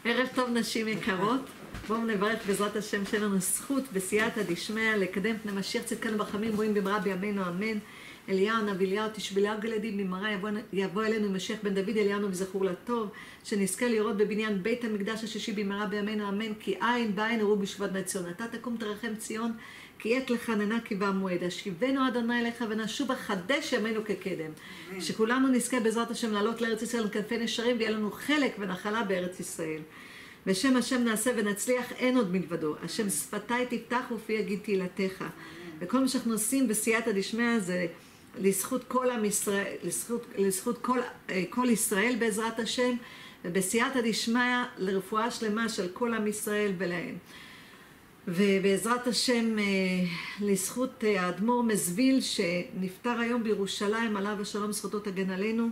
ערב טוב נשים יקרות, בואו נברך בעזרת השם שאין לנו זכות בסייעתא דשמיא לקדם פני משיח צדקנו ברחמים רואים במהרה בימינו אמן. אליהו הנביא אליהו תשבליהו גלעדי במהרה יבוא אלינו משיח בן דוד אליהו וזכור לטוב, שנזכה לראות בבניין בית המקדש השישי במהרה בימינו אמן. כי עין בעין יראו בשבט ציון, אתה תקום תרחם ציון כי עת לחננה כי בא מועד. השיבנו אדוני אליך ונשוב חדש ימינו כקדם. שכולנו נזכה בעזרת השם לעלות לארץ ישראל כנפי נשרים ויהיה לנו חלק ונחלה בארץ ישראל. בשם השם נעשה ונצליח, אין עוד מלבדו. השם שפתיי תפתח ופי יגיד תהילתך. וכל מה שאנחנו עושים בסייעתא דשמיא זה לזכות כל עם ישראל, לזכות כל ישראל בעזרת השם, ובסייעתא דשמיא לרפואה שלמה של כל עם ישראל ולהם. ובעזרת השם לזכות האדמו"ר מזוויל שנפטר היום בירושלים, עליו השלום זכותו תגן עלינו,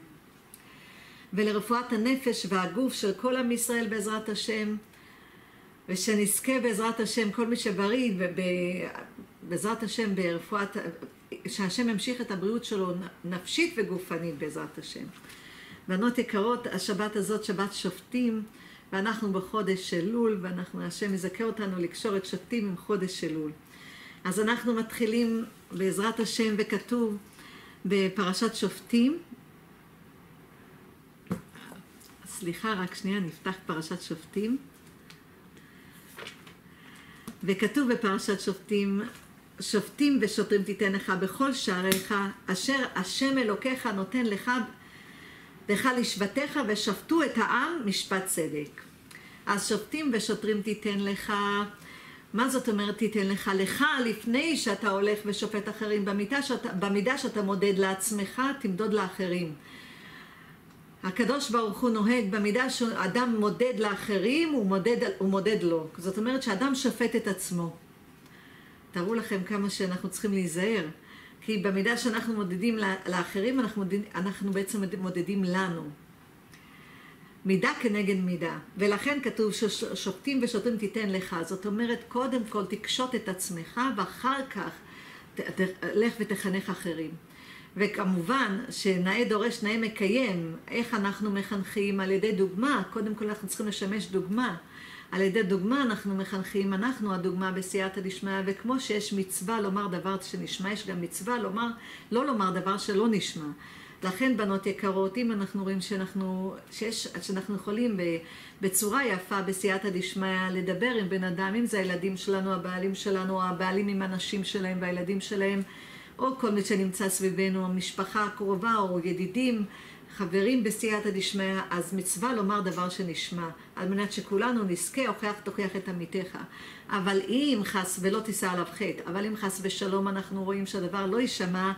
ולרפואת הנפש והגוף של כל עם ישראל בעזרת השם, ושנזכה בעזרת השם כל מי שבריא ובעזרת השם ברפואת, שהשם ימשיך את הבריאות שלו נפשית וגופנית בעזרת השם. בנות יקרות, השבת הזאת שבת שופטים, ואנחנו בחודש אלול, ואנחנו השם יזכה אותנו לקשור את שופטים עם חודש אלול. אז אנחנו מתחילים בעזרת השם, וכתוב בפרשת שופטים, סליחה, רק שנייה, נפתח פרשת שופטים. וכתוב בפרשת שופטים, שופטים ושוטרים תיתן לך בכל שעריך, אשר השם אלוקיך נותן לך לשבטיך, ושפטו את העם משפט צדק. אז שופטים ושוטרים תיתן לך, מה זאת אומרת תיתן לך? לך לפני שאתה הולך ושופט אחרים, במידה שאתה מודד לעצמך, תמדוד לאחרים. הקדוש ברוך הוא נוהג במידה שאדם מודד לאחרים, הוא מודד לו. זאת אומרת שאדם שופט את עצמו. תראו לכם כמה שאנחנו צריכים להיזהר. כי במידה שאנחנו מודדים לאחרים, אנחנו בעצם מודדים לנו. מידה כנגד מידה. ולכן כתוב ששופטים ושוטרים תיתן לך. זאת אומרת, קודם כל תקשוט את עצמך, ואחר כך לך ותחנך אחרים. וכמובן שנאה דורש נאה מקיים. איך אנחנו מחנכים? על ידי דוגמה. קודם כל אנחנו צריכים לשמש דוגמה. על ידי דוגמה אנחנו מחנכים, אנחנו הדוגמה בסייעתא דשמיא, וכמו שיש מצווה לומר דבר שנשמע, יש גם מצווה לא לומר דבר שלא נשמע. לכן בנות יקרות, אם אנחנו רואים שאנחנו יכולים בצורה יפה בסייעתא דשמיא לדבר עם בן אדם, אם זה הילדים שלנו, הבעלים שלנו, או הבעלים עם הנשים שלהם והילדים שלהם, או כל מי שנמצא סביבנו, המשפחה הקרובה או ידידים, חברים בסייעתא דשמיא, אז מצווה לומר דבר שנשמע, על מנת שכולנו נזכה, תוכיח את עמיתך. אבל אם חס ולא תישא עליו חטא, אבל אם חס ושלום אנחנו רואים שהדבר לא יישמע,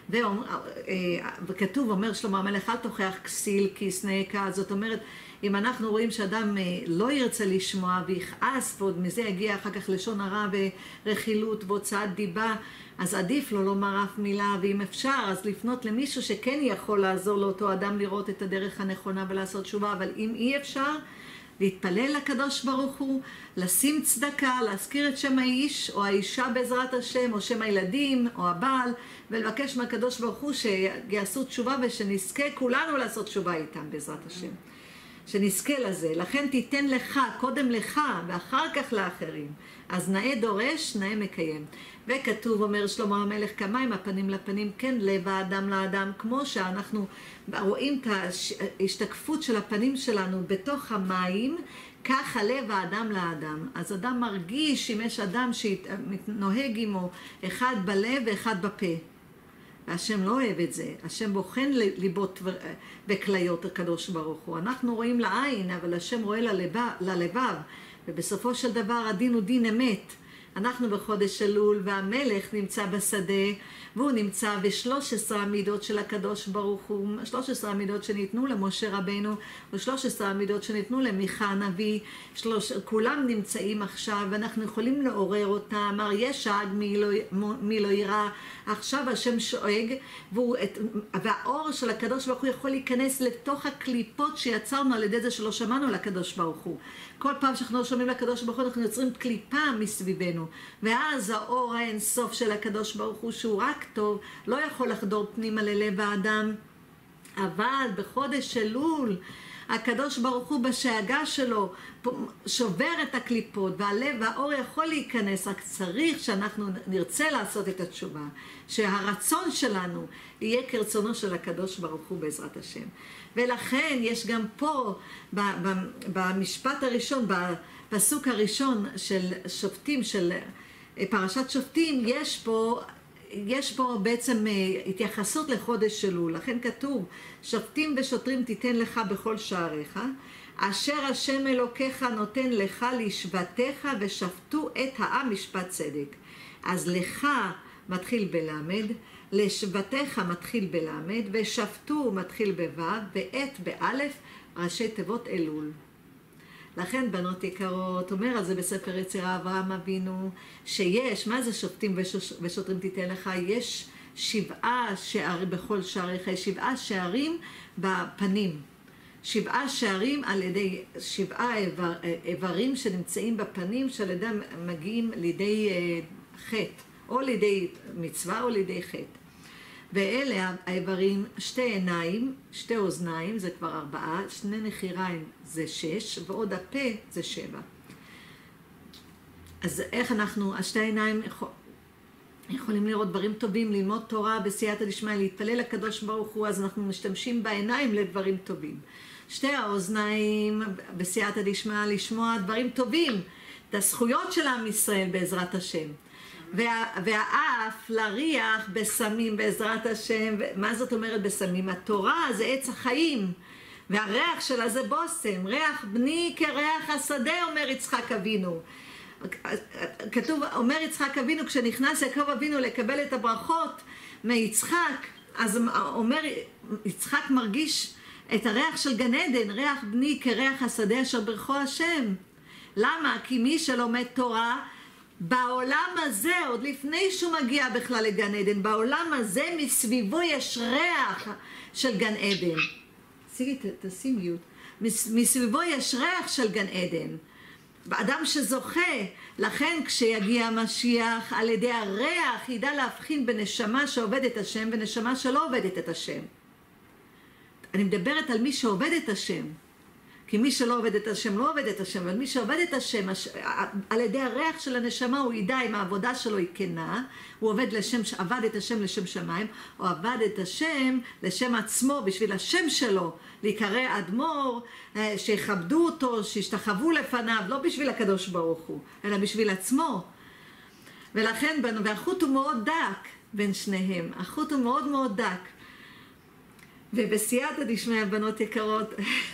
וכתוב, אומר שלמה המלך, אל תוכיח כסיל כי ישנאך. זאת אומרת, אם אנחנו רואים שאדם לא ירצה לשמוע ויכעס, ועוד מזה יגיע אחר כך לשון הרע ורכילות והוצאת דיבה, אז עדיף לו לומר אף מילה, ואם אפשר אז לפנות למישהו שכן יכול לעזור לאותו אדם לראות את הדרך הנכונה ולעשות תשובה. אבל אם אי אפשר, להתפלל לקדוש ברוך הוא, לשים צדקה, להזכיר את שם האיש או האישה בעזרת השם, או שם הילדים או הבעל, ולבקש מהקדוש ברוך הוא שיעשו תשובה, ושנזכה כולנו לעשות תשובה איתם בעזרת השם. שנזכה לזה. לכן תיתן לך, קודם לך ואחר כך לאחרים. אז נאה דורש, נאה מקיים. וכתוב, אומר שלמה המלך, כמים הפנים לפנים, כן לב האדם לאדם, כמו שאנחנו רואים את ההשתקפות של הפנים שלנו בתוך המים, ככה לב האדם לאדם. אז אדם מרגיש אם יש אדם שנוהג עמו אחד בלב ואחד בפה. והשם לא אוהב את זה. השם בוחן ליבות וכליות הקדוש ברוך הוא. אנחנו רואים לעין, אבל השם רואה ללבב. ובסופו של דבר הדין הוא דין אמת. אנחנו בחודש אלול, והמלך נמצא בשדה, והוא נמצא ב13 המידות של הקדוש ברוך הוא, 13 המידות שניתנו למשה רבנו, ו13 המידות שניתנו למיכה הנביא, כולם נמצאים עכשיו, ואנחנו יכולים לעורר אותם. אמר ישאג מי לא ירא, עכשיו השם שואג, והאור של הקדוש ברוך הוא יכול להיכנס לתוך הקליפות שיצרנו על ידי זה שלא שמענו לקדוש ברוך הוא. כל פעם שאנחנו לא שומעים לקדוש ברוך הוא, אנחנו יוצרים קליפה מסביבנו, ואז האור האינסוף של הקדוש ברוך הוא, שהוא רק טוב, לא יכול לחדור פנימה ללב האדם. אבל בחודש אלול הקדוש ברוך הוא בשאגה שלו שובר את הקליפות, והלב והאור יכול להיכנס, רק צריך שאנחנו נרצה לעשות את התשובה, שהרצון שלנו יהיה כרצונו של הקדוש ברוך הוא בעזרת השם. ולכן יש גם פה במשפט הראשון, בפסוק הראשון של שופטים, של פרשת שופטים, יש פה בעצם התייחסות לחודש אלול. לכן כתוב, שופטים ושוטרים תיתן לך בכל שעריך, אשר השם אלוקיך נותן לך לשבטיך, ושפטו את העם משפט צדק. אז לך מתחיל בלמד, לשבטיך מתחיל בלמד, ושפטו מתחיל בו', ואת באלף, ראשי תיבות אלול. לכן בנות יקרות, אומר על זה בספר יצירה אברהם אבינו, שיש, מה זה שופטים ושוטרים תיתן לך? יש 7 שערים בכל שעריך, 7 שערים בפנים. 7 שערים על ידי 7 איברים שנמצאים בפנים, שעל ידם מגיעים לידי חטא, או לידי מצווה או לידי חטא. ואלה האיברים, 2 עיניים, 2 אוזניים, זה כבר 4, 2 נחיריים זה 6, ועוד הפה זה 7. אז איך אנחנו, 2 עיניים יכולים לראות דברים טובים, ללמוד תורה בסייעתא דשמיא, להתפלל לקדוש ברוך הוא, אז אנחנו משתמשים בעיניים לדברים טובים. 2 האוזניים בסייעתא דשמיא, לשמוע דברים טובים, את הזכויות של עם ישראל בעזרת השם. והאף לריח בסמים בעזרת השם. מה זאת אומרת בסמים? התורה זה עץ החיים, והריח שלה זה בושם. ריח בני כריח השדה, אומר יצחק אבינו. כתוב, אומר יצחק אבינו, כשנכנס יעקב אבינו לקבל את הברכות מיצחק, אז אומר, יצחק מרגיש את הריח של גן עדן, ריח בני כריח השדה אשר ברכו השם. למה? כי מי שלומד תורה בעולם הזה, עוד לפני שהוא מגיע בכלל לגן עדן, בעולם הזה מסביבו יש ריח של גן עדן. תשים יוד. מסביבו יש ריח של גן עדן. אדם שזוכה, לכן כשיגיע המשיח, על ידי הריח ידע להבחין בנשמה שעובדת השם ונשמה שלא עובדת את השם. אני מדברת על מי שעובד את השם. כי מי שלא עובד את השם לא עובד את השם, אבל מי שעובד את השם, על ידי הריח של הנשמה הוא ידע אם העבודה שלו היא כנה, הוא עבד את השם לשם שמיים, או עבד את השם לשם עצמו, בשביל השם שלו, להיקרא אדמו"ר, שיכבדו אותו, שישתחוו לפניו, לא בשביל הקדוש ברוך הוא, אלא בשביל עצמו. ולכן, והחוט הוא מאוד דק בין שניהם, החוט הוא מאוד מאוד דק. ובסייעתא דשמיא, בנות יקרות,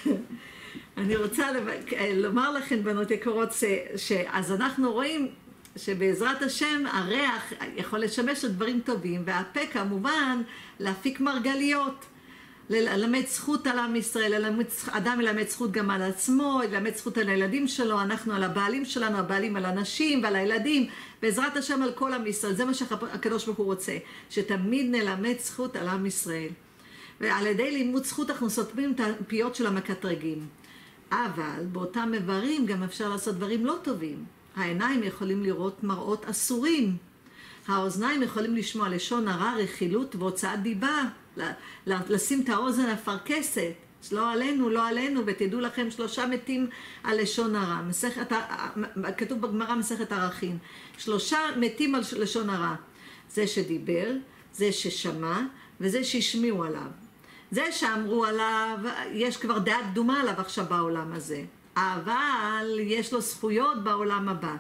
אני רוצה לומר לכם, בנות יקרות, אז אנחנו רואים שבעזרת השם הריח יכול לשמש לדברים טובים, והפה כמובן להפיק מרגליות, ללמד זכות על עם ישראל, אדם ילמד זכות גם על עצמו, ילמד זכות על הילדים שלו, אנחנו על הבעלים שלנו, הבעלים על הנשים ועל הילדים, בעזרת השם על כל עם ישראל. זה מה שהקדוש ברוך הוא רוצה, שתמיד נלמד זכות על עם ישראל. ועל ידי לימוד זכות אנחנו סותמים את הפיות של המקטרגים. אבל באותם איברים גם אפשר לעשות דברים לא טובים. העיניים יכולים לראות מראות אסורים. האוזניים יכולים לשמוע לשון הרע, רכילות והוצאת דיבה. לשים את האוזן הפרקסת. לא עלינו, לא עלינו, ותדעו לכם 3 מתים על לשון הרע. כתוב בגמרא מסכת ערכין. 3 מתים על לשון הרע. זה שדיבר, זה ששמע, וזה שהשמיעו עליו. זה שאמרו עליו, יש כבר דעה קדומה עליו עכשיו בעולם הזה. אבל יש לו זכויות בעולם הבא.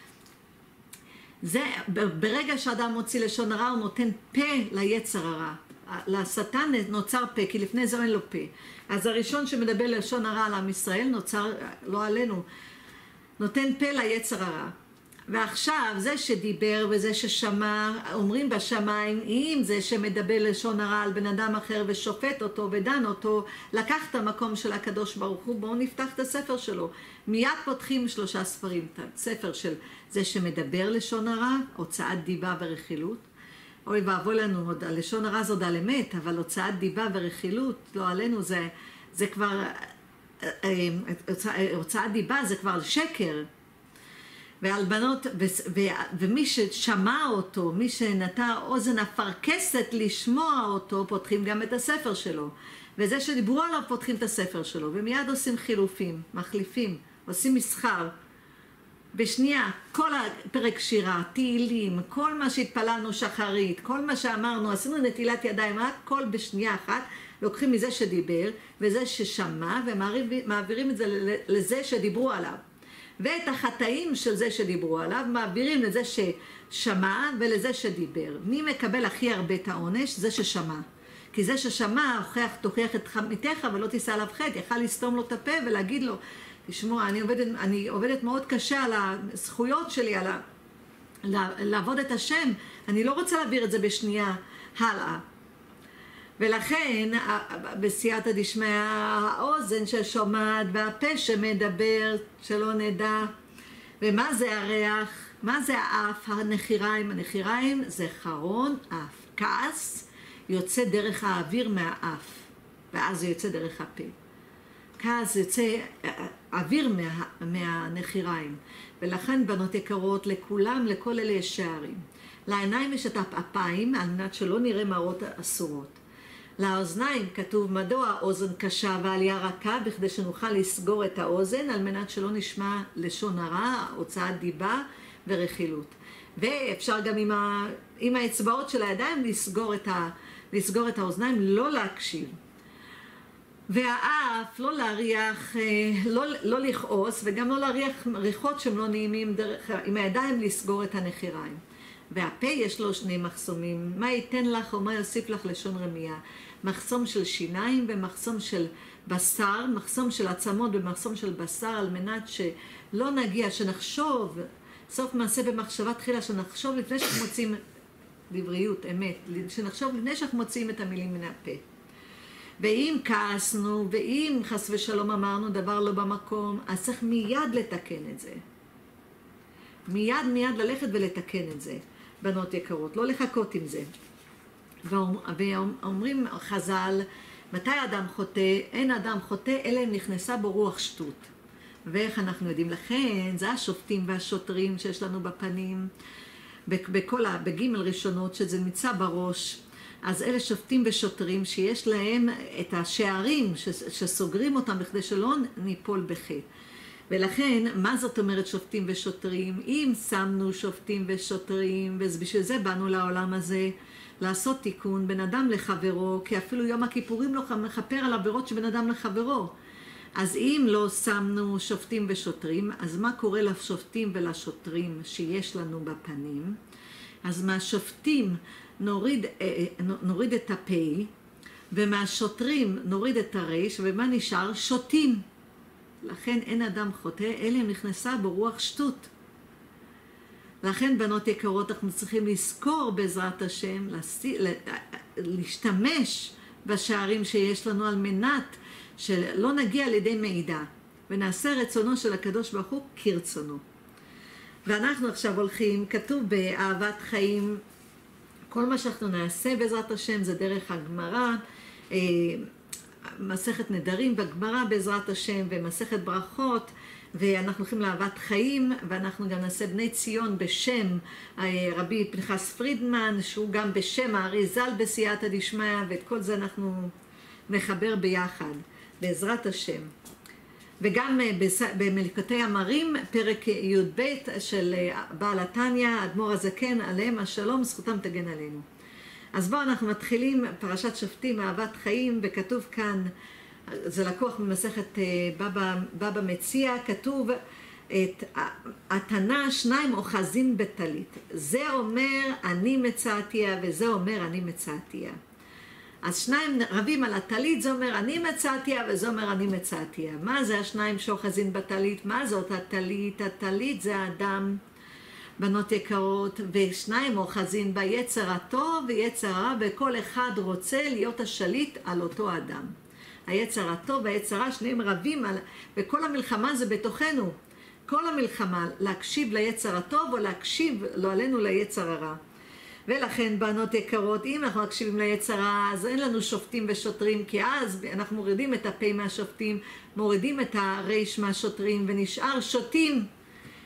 זה, ברגע שאדם מוציא לשון הרע, הוא נותן פה ליצר הרע. לשטן נוצר פה, כי לפני זה אין לו פה. אז הראשון שמדבר לשון הרע על עם ישראל, נוצר, לא עלינו, נותן פה ליצר הרע. ועכשיו, זה שדיבר וזה ששמע, אומרים בשמיים, אם זה שמדבר לשון הרע על בן אדם אחר ושופט אותו ודן אותו, לקח את המקום של הקדוש ברוך הוא, בואו נפתח את הספר שלו. מיד פותחים 3 ספרים, ספר של זה שמדבר לשון הרע, הוצאת דיבה ורכילות. אוי ואבוי לנו, עוד לשון הרע זה עוד על אמת, אבל הוצאת דיבה ורכילות, לא עלינו, זה כבר, הוצאת דיבה זה כבר שקר. ועל בנות, ומי ששמע אותו, מי שנטע אוזן אפרכסת לשמוע אותו, פותחים גם את הספר שלו. וזה שדיברו עליו פותחים את הספר שלו, ומיד עושים חילופים, מחליפים, עושים מסחר. בשנייה, כל הפרק שירה, תהילים, כל מה שהתפללנו שחרית, כל מה שאמרנו, עשינו נטילת ידיים, הכל בשנייה אחת, לוקחים מזה שדיבר, וזה ששמע, ומעבירים את זה לזה שדיברו עליו. ואת החטאים של זה שדיברו עליו, מעבירים לזה ששמע ולזה שדיבר. מי מקבל הכי הרבה את העונש? זה ששמע. כי זה ששמע, תוכיח את חמיתך ולא תישא עליו חטא, יכל לסתום לו את הפה ולהגיד לו, תשמעו, אני עובדת מאוד קשה על הזכויות שלי, לעבוד את השם, אני לא רוצה להעביר את זה בשנייה הלאה. ולכן, בסייעתא דשמיא, האוזן ששומעת והפה שמדבר, שלא נדע. ומה זה הריח? מה זה האף? הנחיריים. הנחיריים זה חרון אף. כעס יוצא דרך האוויר מהאף, ואז זה יוצא דרך הפה. כעס יוצא אוויר מהנחיריים. ולכן, בנות יקרות, לכולם, לכל אלה יש שערים. לעיניים יש את הפעפיים, על מנת שלא נראה מראות אסורות. לאוזניים כתוב מדוע האוזן קשה ועלייה רכה, בכדי שנוכל לסגור את האוזן, על מנת שלא נשמע לשון הרע, הוצאת דיבה ורכילות. ואפשר גם עם האצבעות של הידיים לסגור את האוזניים, לא להקשיב. והאף, לא להריח, לא לכעוס, וגם לא להריח ריחות שהם לא נעימים, עם הידיים לסגור את הנחיריים. והפה יש לו שני מחסומים, מה ייתן לך או מה יוסיף לך לשון רמייה. מחסום של שיניים ומחסום של בשר, מחסום של עצמות ומחסום של בשר, על מנת שלא נגיע, שנחשוב, סוף מעשה במחשבה תחילה, שנחשוב לפני שאנחנו מוצאים דבריות, אמת, שנחשוב לפני שאנחנו מוצאים את המילים מן הפה. ואם כעסנו, ואם חס ושלום אמרנו דבר לא במקום, אז צריך מיד לתקן את זה. מיד ללכת ולתקן את זה, בנות יקרות, לא לחכות עם זה. ואומרים חז"ל, מתי אדם חוטא? אין אדם חוטא, אלא אם נכנסה בו רוח שטות. ואיך אנחנו יודעים? לכן, זה השופטים והשוטרים שיש לנו בפנים, בגימל ראשונות, שזה נמצא בראש. אז אלה שופטים ושוטרים שיש להם את השערים שסוגרים אותם בכדי שלא ניפול בחטא. ולכן, מה זאת אומרת שופטים ושוטרים? אם שמנו שופטים ושוטרים, ובשביל זה באנו לעולם הזה, לעשות תיקון בין אדם לחברו, כי אפילו יום הכיפורים לא מכפר על עבירות שבין אדם לחברו. אז אם לא שמנו שופטים ושוטרים, אז מה קורה לשופטים ולשוטרים שיש לנו בפנים? אז מהשופטים נוריד את הפה, ומהשוטרים נוריד את הרש, ומה נשאר? שוטים. לכן אין אדם חוטא, אלא אם נכנסה בו רוח שטות. לכן, בנות יקרות, אנחנו צריכים לזכור בעזרת השם, להשתמש בשערים שיש לנו על מנת שלא נגיע לידי מידע, ונעשה רצונו של הקדוש ברוך הוא כרצונו. ואנחנו עכשיו הולכים, כתוב באהבת חיים, כל מה שאנחנו נעשה בעזרת השם זה דרך הגמרא, מסכת נדרים בגמרא בעזרת השם, ומסכת ברכות, ואנחנו הולכים לאהבת חיים, ואנחנו גם נעשה בני ציון בשם רבי פנחס פרידמן, שהוא גם בשם הארי ז"ל בסייעתא דשמיא, ואת כל זה אנחנו נחבר ביחד, בעזרת השם. וגם במליקותי המרים, פרק י"ב של בעל התניא, אדמו"ר הזקן, עליהם השלום, זכותם תגן עלינו. אז בואו אנחנו מתחילים פרשת שופטים, אהבת חיים, וכתוב כאן, זה לקוח ממסכת בבא מציעא, כתוב את התנא שניים אוחזין בטלית. זה אומר אני מצאתיה, וזה אומר אני מצאתיה. אז שניים רבים על הטלית, זה אומר אני מצאתיה, וזה אומר אני מצאתיה. מה זה השניים שאוחזין בטלית? מה זאת הטלית? הטלית זה האדם, בנות יקרות, ושניים אוחזין ביצר הטוב ויצר הרע, וכל אחד רוצה להיות השליט על אותו אדם. היצר הטוב והיצר הרע, שניהם רבים, וכל המלחמה זה בתוכנו. כל המלחמה, להקשיב ליצר הטוב או להקשיב, לא עלינו, ליצר הרע. ולכן, בנות יקרות, אם אנחנו מקשיבים ליצר הרע, אז אין לנו שופטים ושוטרים, כי אז אנחנו מורידים את הפה מהשופטים, מורידים את הרש מהשוטרים, ונשאר שוטים.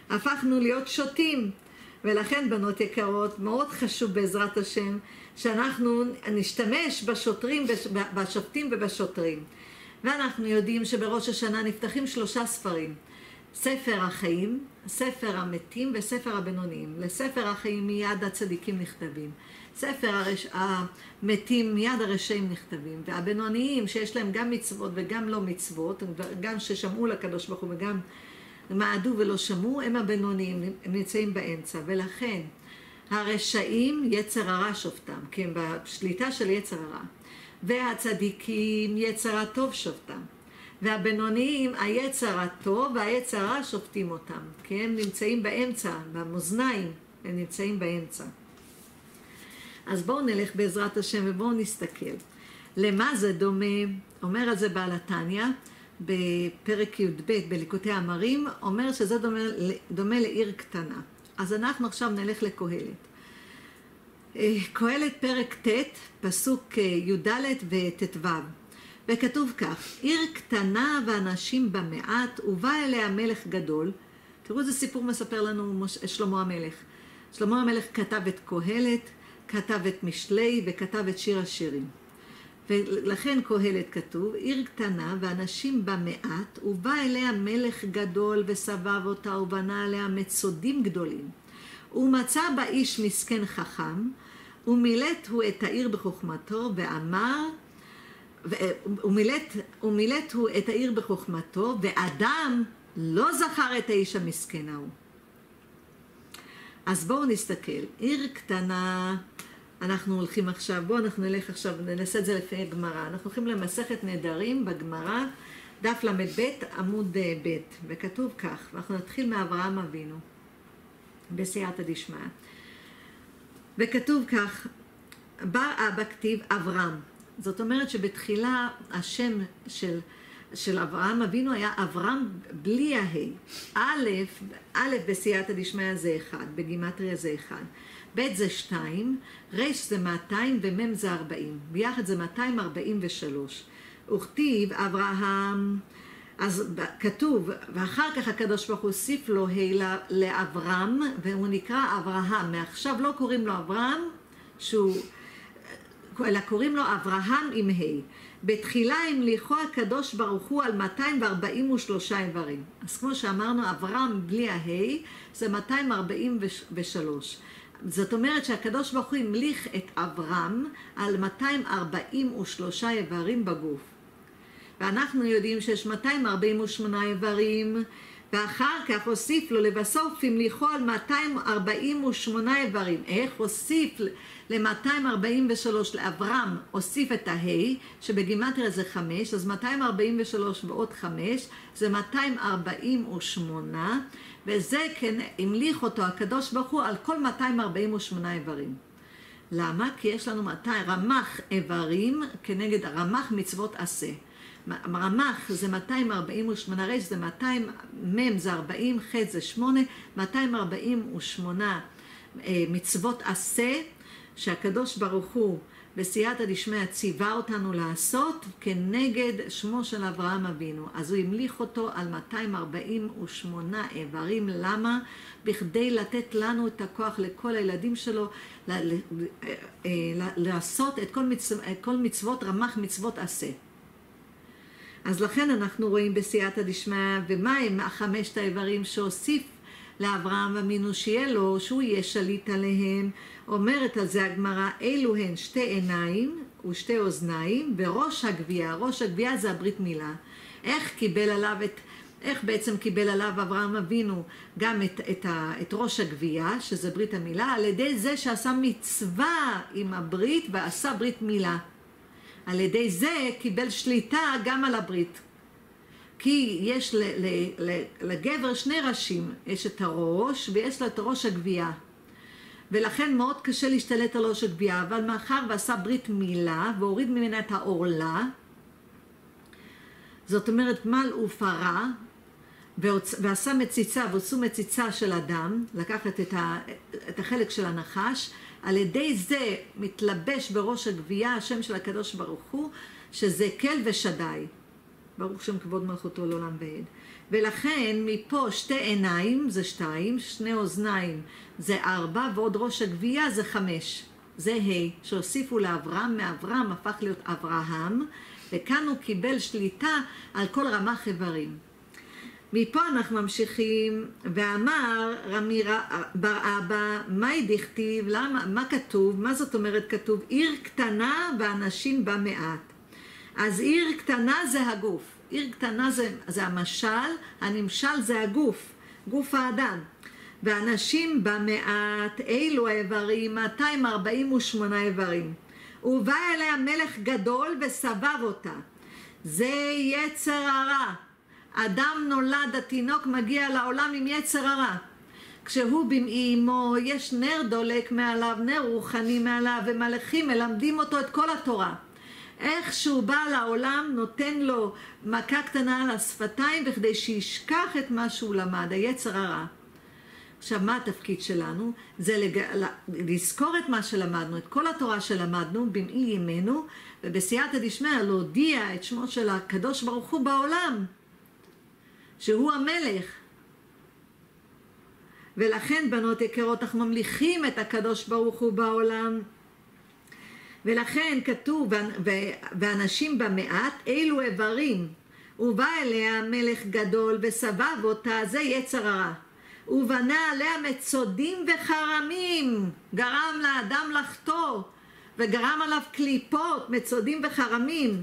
הפכנו להיות שוטים. ולכן, בנות יקרות, מאוד חשוב בעזרת השם שאנחנו נשתמש בשופטים ובשוטרים. ואנחנו יודעים שבראש השנה נפתחים 3 ספרים. ספר החיים, ספר המתים וספר הבינוניים. לספר החיים מיד הצדיקים נכתבים. ספר המתים מיד הרשעים נכתבים. והבינוניים שיש להם גם מצוות וגם לא מצוות, גם ששמעו לקדוש ברוך הוא וגם מעדו ולא שמעו, הם הבינוניים, הם נמצאים באמצע. ולכן הרשעים יצר הרע שופטם, כי הם בשליטה של יצר הרע. והצדיקים יצר הטוב שופטם. והבינוניים היצר הטוב והיצר הרע שופטים אותם, כי הם נמצאים באמצע, במאזניים, הם נמצאים באמצע. אז בואו נלך בעזרת השם ובואו נסתכל. למה זה דומה? אומר על זה בעל התניא, בפרק י"ב בליקוטי אמרים, אומר שזה דומה לעיר קטנה. אז אנחנו עכשיו נלך לקהלת. קהלת פרק ט' פסוק י"ד וט"ו. וכתוב כך, עיר קטנה ואנשים במעט, ובא אליה מלך גדול. תראו איזה סיפור מספר לנו שלמה המלך. שלמה המלך כתב את קהלת, כתב את משלי וכתב את שיר השירים. ולכן קהלת כתוב, עיר קטנה ואנשים במעט, ובא אליה מלך גדול וסבב אותה ובנה עליה מצודים גדולים. ומצא בה איש מסכן חכם, ומילט הוא את העיר בחוכמתו ואמר, ומילט הוא את העיר בחוכמתו, ואדם לא זכר את האיש המסכן ההוא. אז בואו נסתכל, עיר קטנה, אנחנו הולכים עכשיו, בואו אנחנו נלך עכשיו, ננסה את זה לפי הגמרא. אנחנו הולכים למסכת נדרים בגמרא, דף ל"ב עמוד ב', וכתוב כך, ואנחנו נתחיל מאברהם אבינו, בסייעתא דשמיא. וכתוב כך, בר אבא כתיב אברהם. זאת אומרת שבתחילה השם של אברהם אבינו היה אברהם בלי ההי. א' בסייעתא דשמיא זה 1, בגימטריה זה 1. ב' זה 2, ר' זה 200 ומ' זה 40. ביחד זה 243. וכתיב אברהם, אז כתוב, ואחר כך הקדוש ברוך הוא הוסיף לו ה' לאברהם, והוא נקרא אברהם. מעכשיו לא קוראים לו אברהם, אלא קוראים לו אברהם עם ה'. בתחילה המליכו הקדוש ברוך הוא על 243 איברים. אז כמו שאמרנו, אברהם בלי הה' זה 243. זאת אומרת שהקדוש ברוך הוא המליך את אברהם על 243 איברים בגוף. ואנחנו יודעים שיש 248 איברים, ואחר כך הוסיף לו לבסוף המליכו על 248 איברים. איך הוסיף ל-243 לאברהם, הוסיף את ההי, שבגימטריה זה 5, אז 243 ועוד 5, זה 248, וזה כן המליך אותו הקדוש ברוך הוא על כל 248 איברים. למה? כי יש לנו רמ"ח איברים כנגד רמ"ח מצוות עשה. רמ"ח זה 248, ר' זה 200, מ' זה 40, ח' זה 8, 248 מצוות עשה, שהקדוש ברוך הוא בסייעתא דשמיא ציווה אותנו לעשות כנגד שמו של אברהם אבינו. אז הוא המליך אותו על 248 איברים. למה? בכדי לתת לנו את הכוח לכל הילדים שלו לעשות את כל מצוות רמ"ח מצוות עשה. אז לכן אנחנו רואים בסייעתא דשמיא, ומה הם 5 האיברים שהוסיף לאברהם אבינו שיהיה לו, שהוא יהיה שליט עליהם. אומרת על זה הגמרא, אלו הן 2 עיניים ו2 אוזניים וראש הגבייה. ראש הגבייה זה הברית מילה. איך בעצם קיבל עליו אברהם אבינו גם את ראש הגבייה, שזה ברית המילה? על ידי זה שעשה מצווה עם הברית ועשה ברית מילה. על ידי זה קיבל שליטה גם על הברית. כי יש לגבר 2 ראשים, יש את הראש ויש לו את ראש הגבייה. ולכן מאוד קשה להשתלט על ראש הגבייה, אבל מאחר ועשה ברית מילה והוריד ממנה את העורלה, זאת אומרת מל ופרה, ועשה מציצה, ועשו מציצה של אדם, לקחת את החלק של הנחש, על ידי זה מתלבש בראש הגבייה השם של הקדוש ברוך הוא, שזה כל ושדי. ברוך שם כבוד מלכותו לעולם ועד. ולכן מפה 2 עיניים זה 2, 2 אוזניים זה 4, ועוד ראש הגבייה זה 5. זה ה' שהוסיפו לאברהם, מאברהם הפך להיות אברהם, וכאן הוא קיבל שליטה על כל רמ"ח איברים. מפה אנחנו ממשיכים, ואמר רמי בר אבא, מהי דכתיב, מה כתוב, מה זאת אומרת כתוב? עיר קטנה ואנשים בה מעט. אז עיר קטנה זה הגוף, עיר קטנה זה המשל, הנמשל זה הגוף, גוף האדם. ואנשים בה מעט, אילו האיברים, 248 איברים. ובא אליה מלך גדול וסבב אותה. זה יצר הרע. אדם נולד, התינוק מגיע לעולם עם יצר הרע. כשהוא במאימו, יש נר דולק מעליו, נר רוחני מעליו, ומלאכים מלמדים אותו את כל התורה. איך שהוא בא לעולם, נותן לו מכה קטנה על השפתיים, בכדי שישכח את מה שהוא למד, היצר הרע. עכשיו, מה התפקיד שלנו? זה לזכור את מה שלמדנו, את כל התורה שלמדנו, במאי ימינו, ובסייעתא דשמיא להודיע את שמו של הקדוש ברוך הוא בעולם, שהוא המלך. ולכן, בנות יקרות, אנחנו ממליכים את הקדוש ברוך הוא בעולם. ולכן כתוב, ואנשים במעט, אילו איברים, ובא אליה מלך גדול וסבב אותה, זה יצר הרע. ובנה עליה מצודים וחרמים, גרם לאדם לחטוא, וגרם עליו קליפות, מצודים וחרמים.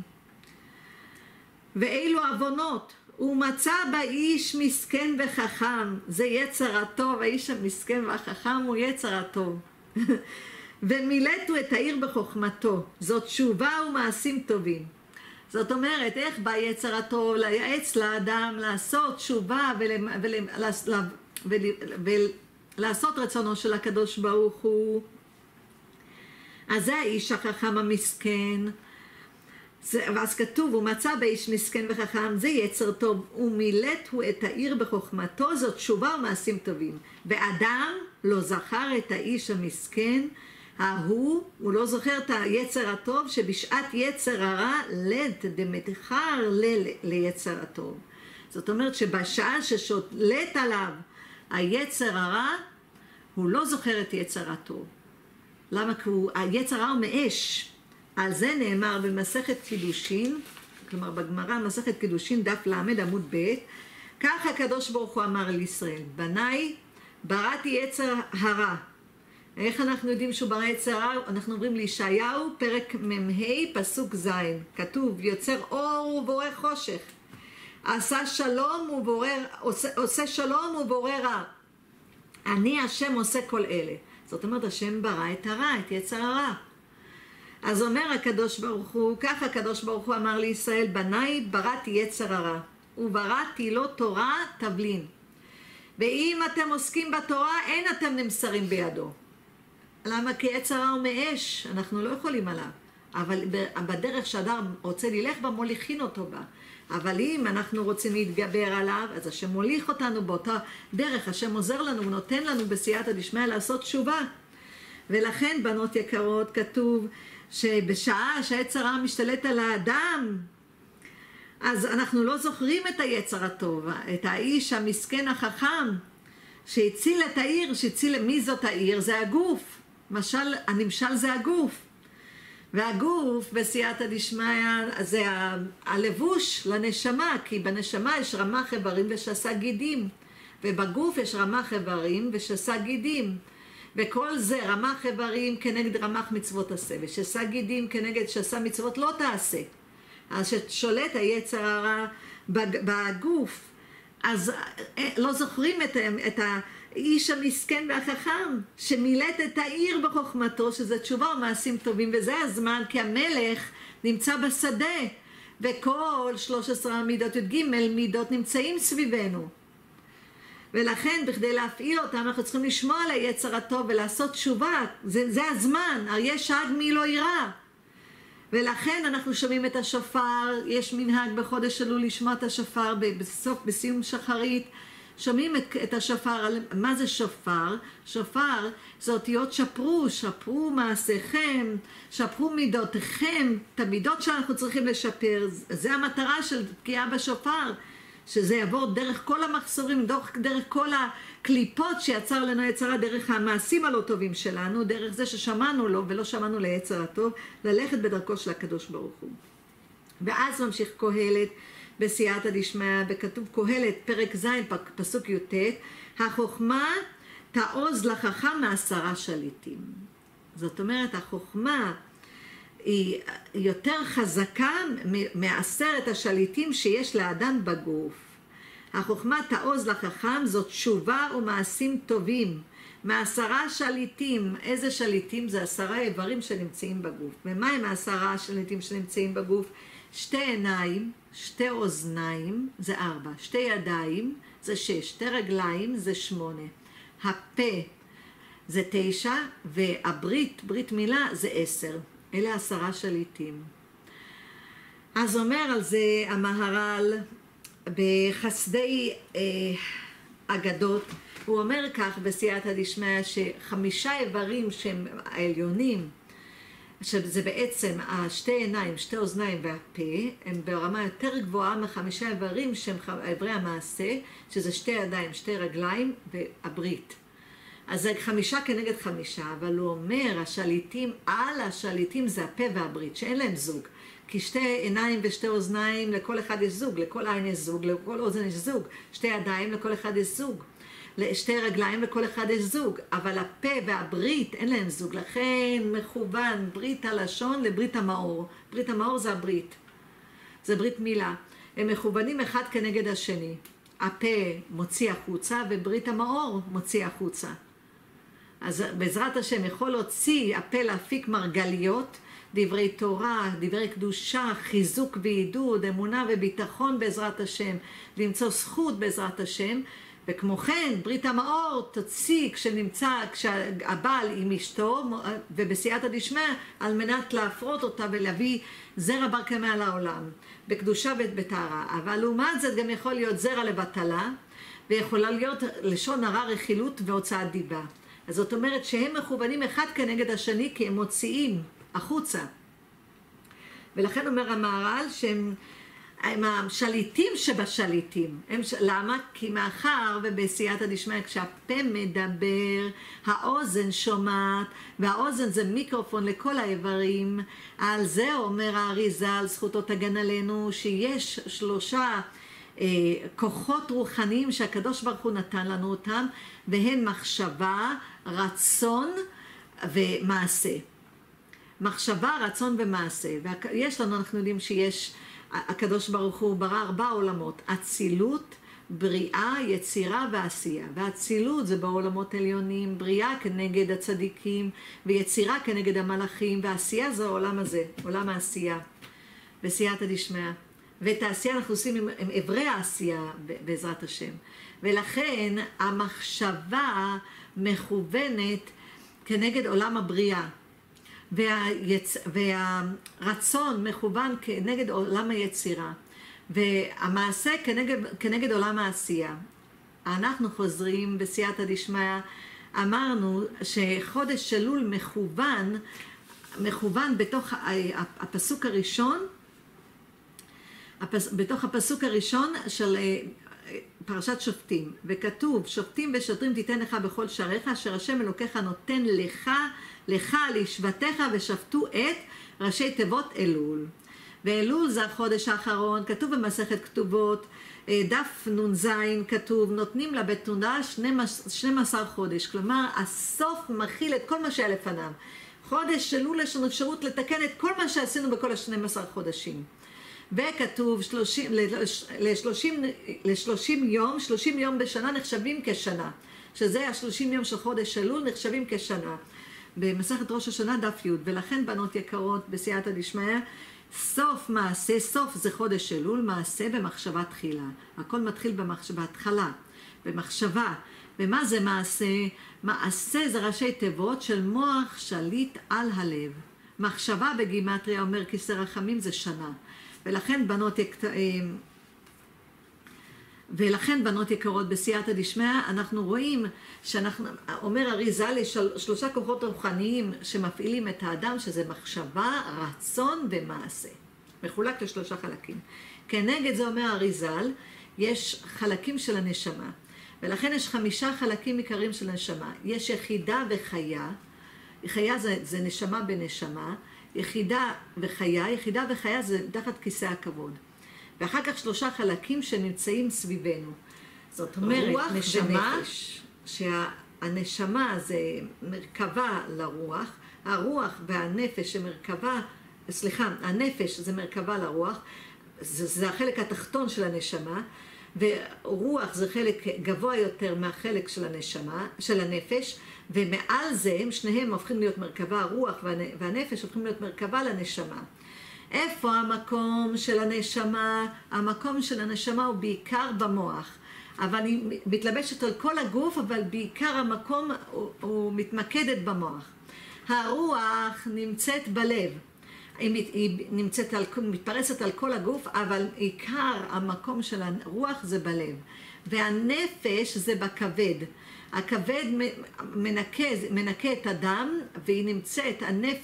ואילו עוונות, הוא מצא באיש מסכן וחכם, זה יצר הטוב, האיש המסכן והחכם הוא יצר הטוב. ומילאתו את העיר בחוכמתו, זאת תשובה ומעשים טובים. זאת אומרת, איך בא יצר הטוב? לייעץ לאדם לעשות תשובה ולעשות רצונו של הקדוש ברוך הוא. אז זה האיש החכם המסכן, ואז כתוב, הוא מצא באיש מסכן וחכם, זה יצר טוב, ומילאתו את העיר בחוכמתו, זאת תשובה ומעשים טובים. ואדם לא זכר את האיש המסכן, הוא לא זוכר את היצר הטוב, שבשעת יצר הרע לד דמתחר ליצר הטוב. זאת אומרת שבשעה ששולט עליו היצר הרע, הוא לא זוכר את יצר הטוב. למה? כי היצר הרע הוא מאש. על זה נאמר במסכת קידושין, כלומר בגמרא מסכת קידושין דף למד עמוד ב', כך הקדוש ברוך הוא אמר לישראל, בניי בראתי יצר הרע. איך אנחנו יודעים שהוא ברא יצר הרע? אנחנו עוברים לישעיהו פרק מ"ה פסוק ז', כתוב יוצר אור ובורא חושך, עושה שלום ובורא רע. אני השם עושה כל אלה. זאת אומרת, השם ברא את הרע, את יצר הרע. אז אומר הקדוש ברוך הוא, כך הקדוש ברוך הוא אמר לישראל, בניי בראתי יצר הרע, ובראתי לו תורה תבלין. ואם אתם עוסקים בתורה, אין אתם נמסרים בידו. למה? כי יצר הרע הוא מאש, אנחנו לא יכולים עליו. אבל בדרך שאדם רוצה ללך בה, מוליכין אותו בה. אבל אם אנחנו רוצים להתגבר עליו, אז השם מוליך אותנו באותה דרך, השם עוזר לנו, הוא נותן לנו בסייעתא דשמיא לעשות תשובה. ולכן, בנות יקרות, כתוב שבשעה שהיצר הרע משתלט על האדם, אז אנחנו לא זוכרים את היצר הטוב, את האיש המסכן החכם, שהציל את העיר, מי זאת העיר? זה הגוף. הנמשל זה הגוף. והגוף בסייעתא דשמיא זה הלבוש לנשמה, כי בנשמה יש רמ"ח איברים ושס"ה גידים, ובגוף יש רמ"ח איברים ושס"ה גידים, וכל זה רמ"ח איברים כנגד רמ"ח מצוות עשה, ושס"ה גידים כנגד שס"ה מצוות לא תעשה. אז ששולט היצר הרע בגוף, אז לא זוכרים את האיש המסכן והחכם שמילט את העיר בחוכמתו, שזה תשובה ומעשים טובים. וזה הזמן, כי המלך נמצא בשדה, וכל 13 מידות י"ג מידות נמצאים סביבנו, ולכן בכדי להפעיל אותם אנחנו צריכים לשמוע על היצר הטוב ולעשות תשובה. זה הזמן, אריה שג מי לא יירא. ולכן אנחנו שומעים את השופר, יש מנהג בחודש אלול לשמוע את השופר בסיום שחרית, שומעים את השופר. מה זה שופר? שופר זה אותיות שפרו, שפרו מעשיכם, שפרו מידותיכם, את המידות שאנחנו צריכים לשפר. זה המטרה של תקיעה בשופר, שזה יעבור דרך כל המחסורים, דרך כל הקליפות שיצר לנו יצר הרע, דרך המעשים הלא טובים שלנו, דרך זה ששמענו לו ולא שמענו ליצר הטוב, ללכת בדרכו של הקדוש ברוך הוא. ואז ממשיך קהלת בסייעתא דשמיא, וכתוב קהלת פרק ז' פסוק י"ט, החוכמה תעוז לחכם מ10 שליטים. זאת אומרת, החוכמה היא יותר חזקה מ10 השליטים שיש לאדם בגוף. החוכמה תעוז לחכם זאת תשובה ומעשים טובים. מ10 שליטים, איזה שליטים? זה 10 איברים שנמצאים בגוף. ומה הם 10 השליטים שנמצאים בגוף? 2 עיניים, 2 אוזניים, זה 4, 2 ידיים, זה 6, 2 רגליים, זה 8, הפה זה 9, והברית, ברית מילה, זה 10. אלה 10 שליטים. אז אומר על זה המהר"ל בחסדי אגדות, הוא אומר כך בסייעתא דשמיא, ש5 איברים שהם העליונים, שזה בעצם 2 עיניים, 2 אוזניים והפה, הם ברמה יותר גבוהה מ5 איברים שהם איברי המעשה, שזה 2 ידיים, 2 רגליים והברית. אז זה 5 כנגד 5, אבל הוא אומר, השליטים, על השליטים זה הפה והברית, שאין להם זוג. כי 2 עיניים ו2 אוזניים, לכל אחד יש זוג, לכל עין יש זוג, לכל אוזן יש זוג. 2 ידיים, לכל אחד יש זוג. 2 רגליים, לכל אחד יש זוג. אבל הפה והברית, אין להם זוג. לכן מכוון ברית הלשון לברית המאור. ברית המאור זה הברית. זה ברית מילה. הם מכוונים אחד כנגד השני. הפה מוציא החוצה וברית המאור מוציא החוצה. אז בעזרת השם יכול להוציא הפה להפיק מרגליות, דברי תורה, דברי קדושה, חיזוק ועידוד, אמונה וביטחון בעזרת השם, למצוא זכות בעזרת השם, וכמו כן ברית המאור תוציא כשהבעל עם אשתו ובסייעתא דשמיא על מנת להפרות אותה ולהביא זרע בר קיימא לעולם, בקדושה ובטהרה. אבל לעומת זאת גם יכול להיות זרע לבטלה, ויכולה להיות לשון הרע, רכילות והוצאת דיבה. אז זאת אומרת שהם מכוונים אחד כנגד השני כי הם מוציאים החוצה. ולכן אומר המהר"ל שהם השליטים שבשליטים. למה? כי מאחר ובסייעתא דשמיא כשהפה מדבר, האוזן שומעת, והאוזן זה מיקרופון לכל האיברים. על זה אומר האריזה, על זכותו תגן עלינו, שיש 3 כוחות רוחניים שהקדוש ברוך הוא נתן לנו אותם, והן מחשבה, רצון ומעשה. מחשבה, רצון ומעשה. ויש לנו, אנחנו יודעים שיש, הקדוש ברוך הוא ברא 4 עולמות, אצילות, בריאה, יצירה ועשייה. והאצילות זה בעולמות עליונים, בריאה כנגד הצדיקים, ויצירה כנגד המלאכים, והעשייה זה העולם הזה, עולם העשייה, בסייעתא דשמיא. ואת העשייה אנחנו עושים עם עברי העשייה בעזרת השם. ולכן המחשבה מכוונת כנגד עולם הבריאה. והרצון מכוון כנגד עולם היצירה. והמעשה כנגד עולם העשייה. אנחנו חוזרים בסייעתא דשמיא, אמרנו שחודש אלול מכוון בתוך הפסוק הראשון, בתוך הפסוק הראשון של פרשת שופטים, וכתוב שופטים ושוטרים תיתן לך בכל שעריך, אשר השם אלוקיך נותן לך לשבטיך, ושפטו את ראשי תיבות אלול. ואלול זה החודש האחרון, כתוב במסכת כתובות, דף נ"ז כתוב, נותנים לבתולה 12 חודש, כלומר הסוף מכיל את כל מה שהיה לפניו. חודש אלול יש לנו אפשרות לתקן את כל מה שעשינו בכל ה-12 חודשים. וכתוב 30 יום בשנה נחשבים כשנה, שזה ה-30 יום של חודש אלול נחשבים כשנה. במסכת ראש השנה דף י', ולכן בנות יקרות בסייעתא דשמיא, סוף מעשה, סוף זה חודש אלול, מעשה במחשבה תחילה. הכל מתחיל בהתחלה, במחשבה. ומה זה מעשה? מעשה זה ראשי תיבות של מוח שליט על הלב. מחשבה בגימטריה אומר כיסא רחמים זה שנה. ולכן בנות ולכן בנות יקרות בסייעתא דשמיא אנחנו רואים אומר אריז"ל יש 3 כוחות רוחניים שמפעילים את האדם, שזה מחשבה, רצון ומעשה. מחולק ל3 חלקים. כנגד זה אומר אריז"ל יש חלקים של הנשמה, ולכן יש 5 חלקים עיקריים של הנשמה. יש יחידה וחיה, חיה זה נשמה בנשמה, יחידה וחיה זה תחת כיסא הכבוד. ואחר כך 3 חלקים שנמצאים סביבנו. זאת אומרת, רוח ונפש. שהנשמה זה מרכבה לרוח, הרוח והנפש הנפש זה מרכבה לרוח, זה החלק התחתון של הנשמה, ורוח זה חלק גבוה יותר מהחלק של הנפש, ומעל זה שניהם הופכים להיות מרכבה, הרוח והנפש הופכים להיות מרכבה לנשמה. איפה המקום של הנשמה? המקום של הנשמה הוא בעיקר במוח, אבל היא מתלבשת על כל הגוף, אבל בעיקר המקום הוא מתמקדת במוח. הרוח נמצאת בלב, היא מתפרסת על כל הגוף, אבל עיקר המקום של הרוח זה בלב, והנפש זה בכבד. הכבד מנקה את הדם, והיא נמצאת,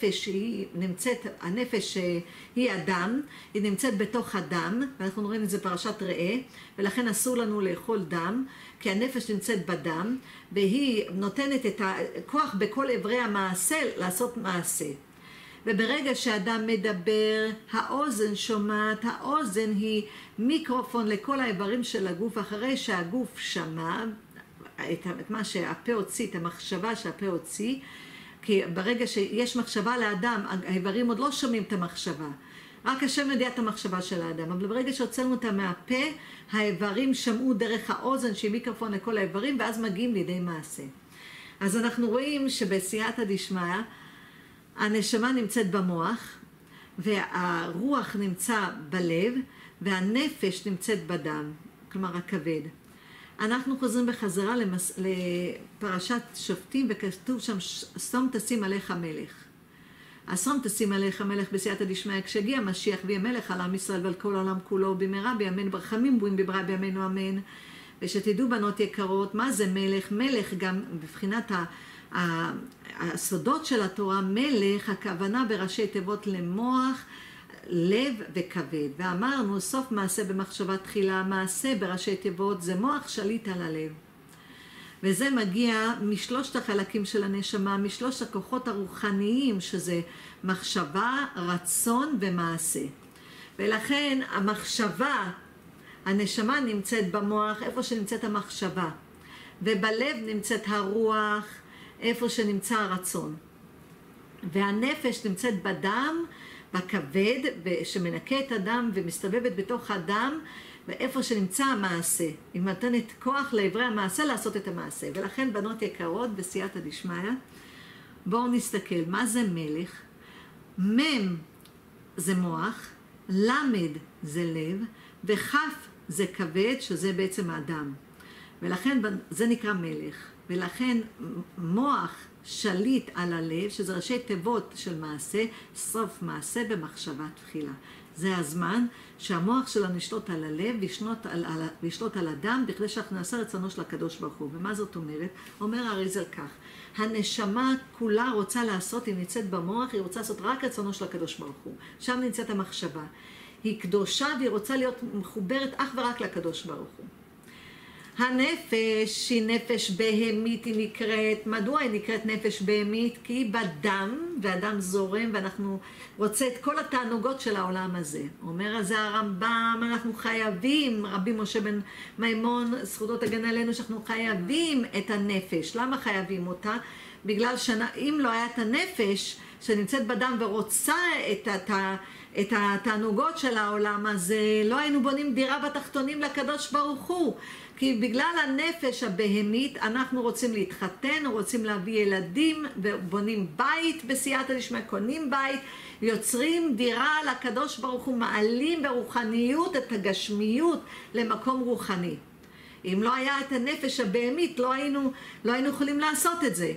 הנפש היא הדם, היא נמצאת בתוך הדם, ואנחנו רואים את זה פרשת ראה, ולכן אסור לנו לאכול דם, כי הנפש נמצאת בדם, והיא נותנת את הכוח בכל עברי המעשה לעשות מעשה. וברגע שאדם מדבר, האוזן שומעת, האוזן היא מיקרופון לכל האיברים של הגוף, אחרי שהגוף שמע, את מה שהפה הוציא, את המחשבה שהפה הוציא, כי ברגע שיש מחשבה לאדם, האיברים עוד לא שומעים את המחשבה. רק השם יודע את המחשבה של האדם, אבל ברגע שהוצאנו אותה מהפה, האיברים שמעו דרך האוזן שהיא מיקרופון לכל האיברים, ואז מגיעים לידי מעשה. אז אנחנו רואים שבסייעתא דשמיא, הנשמה נמצאת במוח, והרוח נמצא בלב, והנפש נמצאת בדם, כלומר הכבד. אנחנו חוזרים בחזרה לפרשת שופטים, וכתוב שם, שום תשים עליך מלך. השום תשים עליך מלך בסייעתא דשמיא, כשהגיע המשיח ויהיה מלך על עם ישראל ועל כל העולם כולו, במהרה בימינו ברחמים בואים בברכה בימינו אמן. ושתדעו בנות יקרות, מה זה מלך? מלך גם בבחינת הסודות של התורה, מלך, הכוונה בראשי תיבות למוח, לב וכבד. ואמרנו, סוף מעשה במחשבה תחילה, מעשה בראשי תיבות זה מוח שליט על הלב. וזה מגיע משלושת החלקים של הנשמה, משלושת הכוחות הרוחניים, שזה מחשבה, רצון ומעשה. ולכן המחשבה, הנשמה נמצאת במוח, איפה שנמצאת המחשבה. ובלב נמצאת הרוח, איפה שנמצא הרצון. והנפש נמצאת בדם, בכבד, שמנקה את הדם ומסתובבת בתוך הדם, ואיפה שנמצא המעשה. היא נותנת כוח לעברי המעשה לעשות את המעשה. ולכן בנות יקרות בסייעתא דשמיא, בואו נסתכל, מה זה מלך? מם זה מוח, למד זה לב, וכף זה כבד, שזה בעצם האדם. ולכן זה נקרא מלך. ולכן מוח שליט על הלב, שזה ראשי תיבות של מעשה, סוף מעשה במחשבה תחילה. זה הזמן שהמוח שלנו ישלוט על הלב וישלוט על הדם, בכדי שאנחנו נעשה רצונו של הקדוש ברוך הוא. ומה זאת אומרת? אומר אריז"ל כך, הנשמה כולה רוצה לעשות, היא נמצאת במוח, היא רוצה לעשות רק רצונו של הקדוש ברוך הוא. שם נמצאת המחשבה. היא קדושה והיא רוצה להיות מחוברת אך ורק לקדוש ברוך הוא. הנפש היא נפש בהמית, היא נקראת, מדוע היא נקראת נפש בהמית? כי היא בדם, והדם זורם, ואנחנו רוצה את כל התענוגות של העולם הזה. אומר על זה הרמב"ם, אנחנו חייבים, רבי משה בן מימון, זכותו תגן עלינו, שאנחנו חייבים את הנפש. למה חייבים אותה? בגלל שאם לא היה את הנפש שנמצאת בדם ורוצה את התענוגות של העולם הזה, לא היינו בונים דירה בתחתונים לקדוש ברוך הוא. כי בגלל הנפש הבהמית אנחנו רוצים להתחתן, רוצים להביא ילדים, ובונים בית בסייעתא דשמיא, קונים בית, יוצרים דירה לקדוש ברוך הוא, מעלים ברוחניות את הגשמיות למקום רוחני. אם לא היה את הנפש הבהמית, לא היינו יכולים לעשות את זה.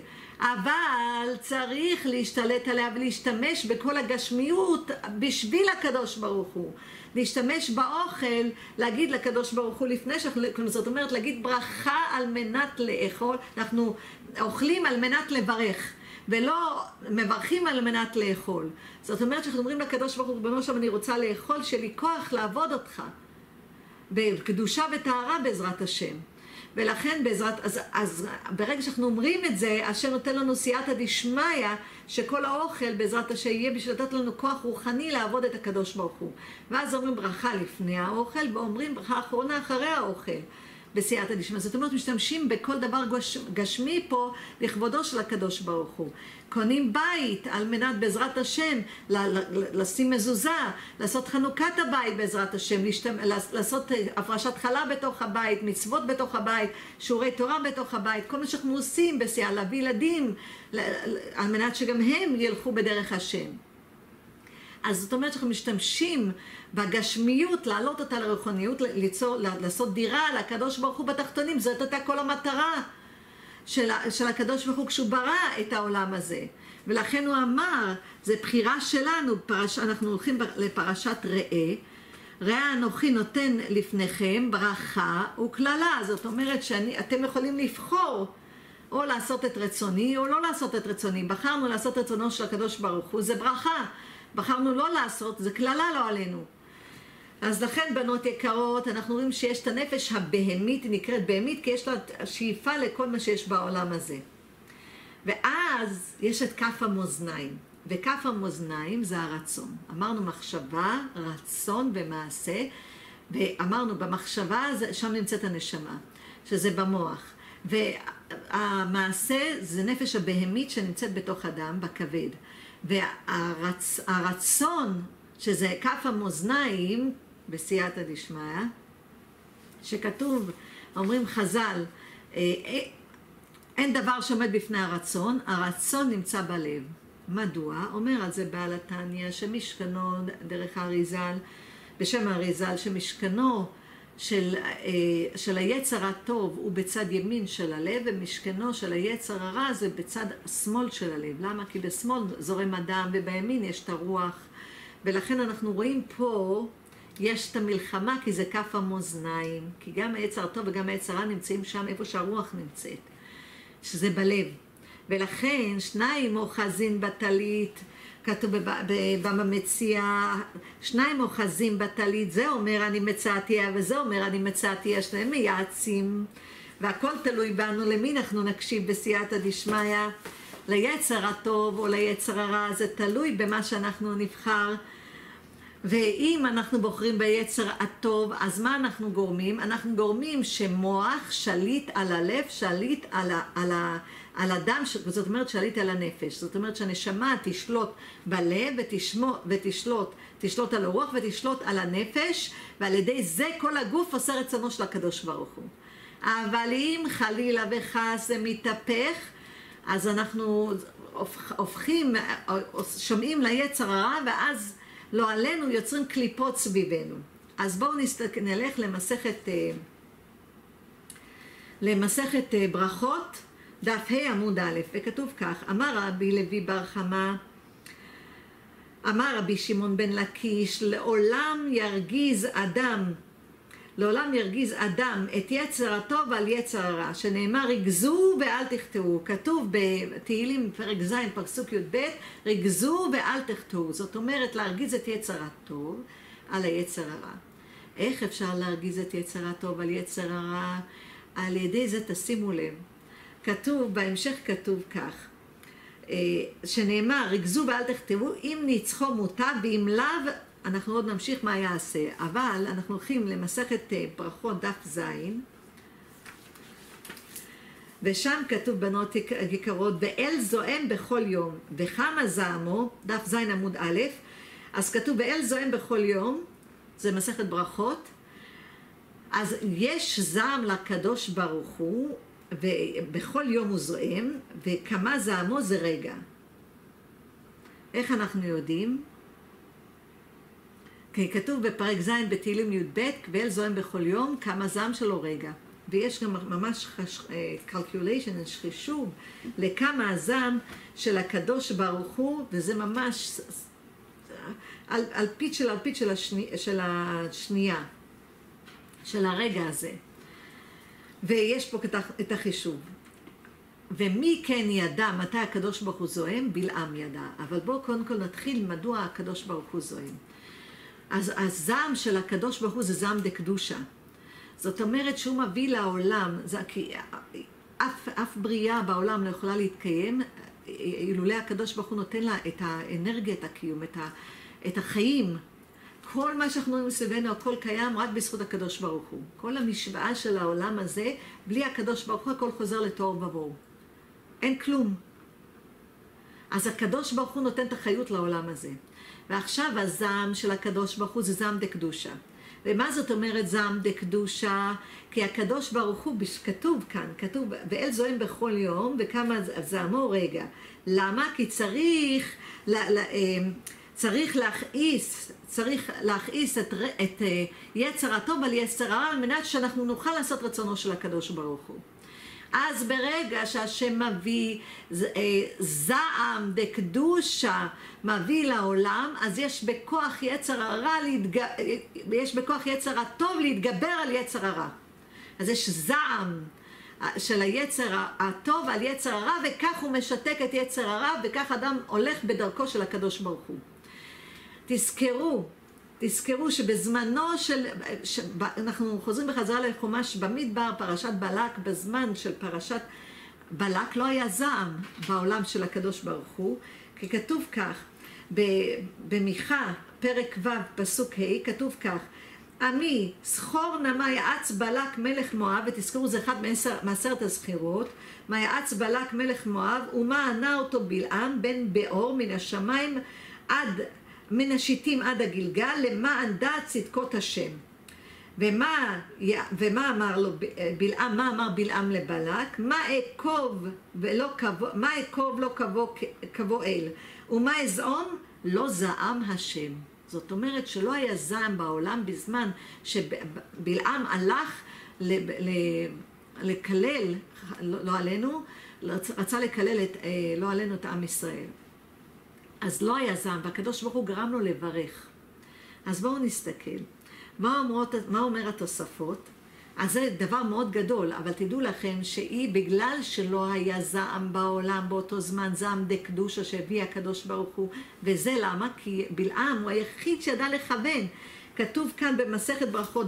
אבל צריך להשתלט עליה ולהשתמש בכל הגשמיות בשביל הקדוש ברוך הוא. להשתמש באוכל, להגיד לקדוש ברוך הוא לפני שאנחנו, זאת אומרת להגיד ברכה על מנת לאכול, אנחנו אוכלים על מנת לברך. ולא מברכים על מנת לאכול. זאת אומרת שאנחנו אומרים לקדוש ברוך הוא, ריבונו של עולם, אני רוצה לאכול, שיהיה לי כוח לעבוד אותך בקדושה וטהרה בעזרת השם. ולכן אז ברגע שאנחנו אומרים את זה, השם נותן לנו סייעתא דשמיא, שכל האוכל בעזרת השם יהיה בשביל לתת לנו כוח רוחני לעבוד את הקדוש ברוך הוא. ואז אומרים ברכה לפני האוכל, ואומרים ברכה אחרונה אחרי האוכל. בסייעתא דשמיא. זאת אומרת, משתמשים בכל דבר גשמי פה לכבודו של הקדוש ברוך הוא. קונים בית על מנת בעזרת השם לשים מזוזה, לעשות חנוכת הבית בעזרת השם, לעשות הפרשת חלה בתוך הבית, מצוות בתוך הבית, שיעורי תורה בתוך הבית, כל מה שאנחנו עושים בסייעתא, להביא ילדים על מנת שגם הם ילכו בדרך השם. אז זאת אומרת שאנחנו משתמשים בגשמיות, להעלות אותה לרוחניות, לעשות דירה לקדוש ברוך הוא בתחתונים. זאת הייתה כל המטרה של הקדוש ברוך הוא כשהוא ברא את העולם הזה. ולכן הוא אמר, זה בחירה שלנו, אנחנו הולכים לפרשת ראה, ראה אנוכי נותן לפניכם ברכה וקללה. זאת אומרת שאתם יכולים לבחור או לעשות את רצוני או לא לעשות את רצוני. בחרנו לעשות את רצונו של הקדוש ברוך הוא, זה ברכה. בחרנו לא לעשות, זה כללה לא עלינו. אז לכן בנות יקרות, אנחנו רואים שיש את הנפש הבהמית, היא נקראת בהמית, כי יש לה שאיפה לכל מה שיש בעולם הזה. ואז יש את כף המאזניים, וכף המאזניים זה הרצון. אמרנו מחשבה, רצון ומעשה, ואמרנו במחשבה, שם נמצאת הנשמה, שזה במוח. והמעשה זה נפש הבהמית שנמצאת בתוך אדם, בכבד. והרצון, שזה כף המאזניים, בסייעתא דשמיא, שכתוב, אומרים חז"ל, אין דבר שעומד בפני הרצון, הרצון נמצא בלב. מדוע? אומר על זה בעל התניא, שמשכנו דרך האריז"ל, בשם האריז"ל, שמשכנו של היצר הטוב הוא בצד ימין של הלב, ומשכנו של היצר הרע זה בצד שמאל של הלב. למה? כי בשמאל זורם הדם ובימין יש את הרוח, ולכן אנחנו רואים פה יש את המלחמה, כי זה כף המאזניים, כי גם היצר הטוב וגם היצר הרע נמצאים שם איפה שהרוח נמצאת, שזה בלב. ולכן שניים אוחזין בטלית, כתוב במציאה, שניים אוחזים בטלית, זה אומר אני מצאתיה וזה אומר אני מצאתיה, שניהם מייעצים, והכל תלוי בנו, למי אנחנו נקשיב בסייעתא דשמיא, ליצר הטוב או ליצר הרע, זה תלוי במה שאנחנו נבחר. ואם אנחנו בוחרים ביצר הטוב, אז מה אנחנו גורמים? אנחנו גורמים שמוח שליט על הלב, שליט על הדם, זאת אומרת שליט על הנפש. זאת אומרת שהנשמה תשלוט בלב ותשלוט על הרוח ותשלוט על הנפש, ועל ידי זה כל הגוף עושה רצונו של הקדוש ברוך הוא. אבל אם חלילה וחס זה מתהפך, אז אנחנו הופכים, שומעים ליצר הרע, ואז לא עלינו יוצרים קליפות סביבנו. אז בואו נלך למסכת ברכות, דף ה' עמוד א', וכתוב כך, אמר רבי לוי בר חמא, אמר רבי שמעון בן לקיש, לעולם ירגיז אדם את יצר הטוב על יצר הרע, שנאמר ריגזו ואל תחטאו. כתוב בתהילים פרק ז' פסוק י"ב, ריגזו ואל תחטאו. זאת אומרת להרגיז את יצר הטוב על היצר הרע. איך אפשר להרגיז את יצר הטוב על יצר הרע? על ידי זה תשימו לב. כתוב, בהמשך כתוב כך, שנאמר ריגזו ואל תחטאו, אם ניצחו מוטב ואם לאו, אנחנו עוד נמשיך מה יעשה, אבל אנחנו הולכים למסכת ברכות דף ז', ושם כתוב בנות יקרות, ואל זועם בכל יום, וכמה זעמו, דף ז' עמוד א', אז כתוב ואל זועם בכל יום, זה מסכת ברכות, אז יש זעם לקדוש ברוך הוא, ובכל יום הוא זועם, וכמה זעמו זה רגע. איך אנחנו יודעים? כי כתוב בפרק ז' בתהילים י"ב, ואל זועם בכל יום, כמה זעם שלו רגע. ויש גם ממש calculation, חישוב לכמה הזעם של הקדוש ברוך הוא, וזה ממש אלפית של השנייה, של הרגע הזה. ויש פה את החישוב. ומי כן ידע מתי הקדוש ברוך הוא זועם? בלעם ידע. אבל בואו קודם כל נתחיל מדוע הקדוש ברוך הוא זועם. אז הזעם של הקדוש ברוך הוא זה זעם דקדושה. זאת אומרת שהוא מביא לעולם, כי אף בריאה בעולם לא יכולה להתקיים, אילולא הקדוש ברוך הוא נותן לה את האנרגיה, את הקיום, את החיים. כל מה שאנחנו רואים מסביבנו, הכל קיים רק בזכות הקדוש ברוך הוא. כל המשוואה של העולם הזה, בלי הקדוש ברוך הוא, הכל חוזר לתוהו ובוהו. אין כלום. אז הקדוש ברוך הוא נותן את החיות לעולם הזה. ועכשיו הזעם של הקדוש ברוך הוא זה זעם דקדושה. ומה זאת אומרת זעם דקדושה? כי הקדוש ברוך הוא, כתוב כאן, כתוב, ואל זועם בכל יום, וכמה זעמו רגע. למה? כי צריך להכעיס את יצר הטוב על יצר הרע, על מנת שאנחנו נוכל לעשות רצונו של הקדוש ברוך הוא. אז ברגע שהשם מביא זעם דקדושה, מביא לעולם, אז יש בכוח יצר הטוב להתגבר על יצר הרע. אז יש זעם של היצר הטוב על יצר הרע, וכך הוא משתק את יצר הרע, וכך אדם הולך בדרכו של הקדוש ברוך הוא. תזכרו שבזמנו אנחנו חוזרים בחזרה לחומש במדבר, פרשת בלק, בזמן של פרשת בלק לא היה זעם בעולם של הקדוש ברוך הוא, כי כתוב כך, במיכה, פרק ו' פסוק ה', כתוב כך, עמי, זכור נא מה יעץ בלק מלך מואב, ותזכרו זה אחד מעשרת הזכירות, מה יעץ בלק מלך מואב, ומה ענה אותו בלעם בן באור מן השמיים מן השיטים עד הגלגל, למען דעת צדקות השם. ומה אמר לו בלעם, מה אמר בלעם לבלק? מה אעקוב לא קבוא אל, ומה אזעום לא זעם השם. זאת אומרת שלא היה זעם בעולם בזמן שבלעם הלך לקלל, לא עלינו, רצה לקלל לא עלינו את עם ישראל. אז לא היה זעם, והקדוש ברוך הוא גרם לו לברך. אז בואו נסתכל. מה אומר התוספות? אז זה דבר מאוד גדול, אבל תדעו לכם שהיא, בגלל שלא היה זעם בעולם באותו זמן, זעם דקדושה שהביא הקדוש ברוך הוא, וזה למה? כי בלעם הוא היחיד שידע לכוון. כתוב כאן במסכת ברכות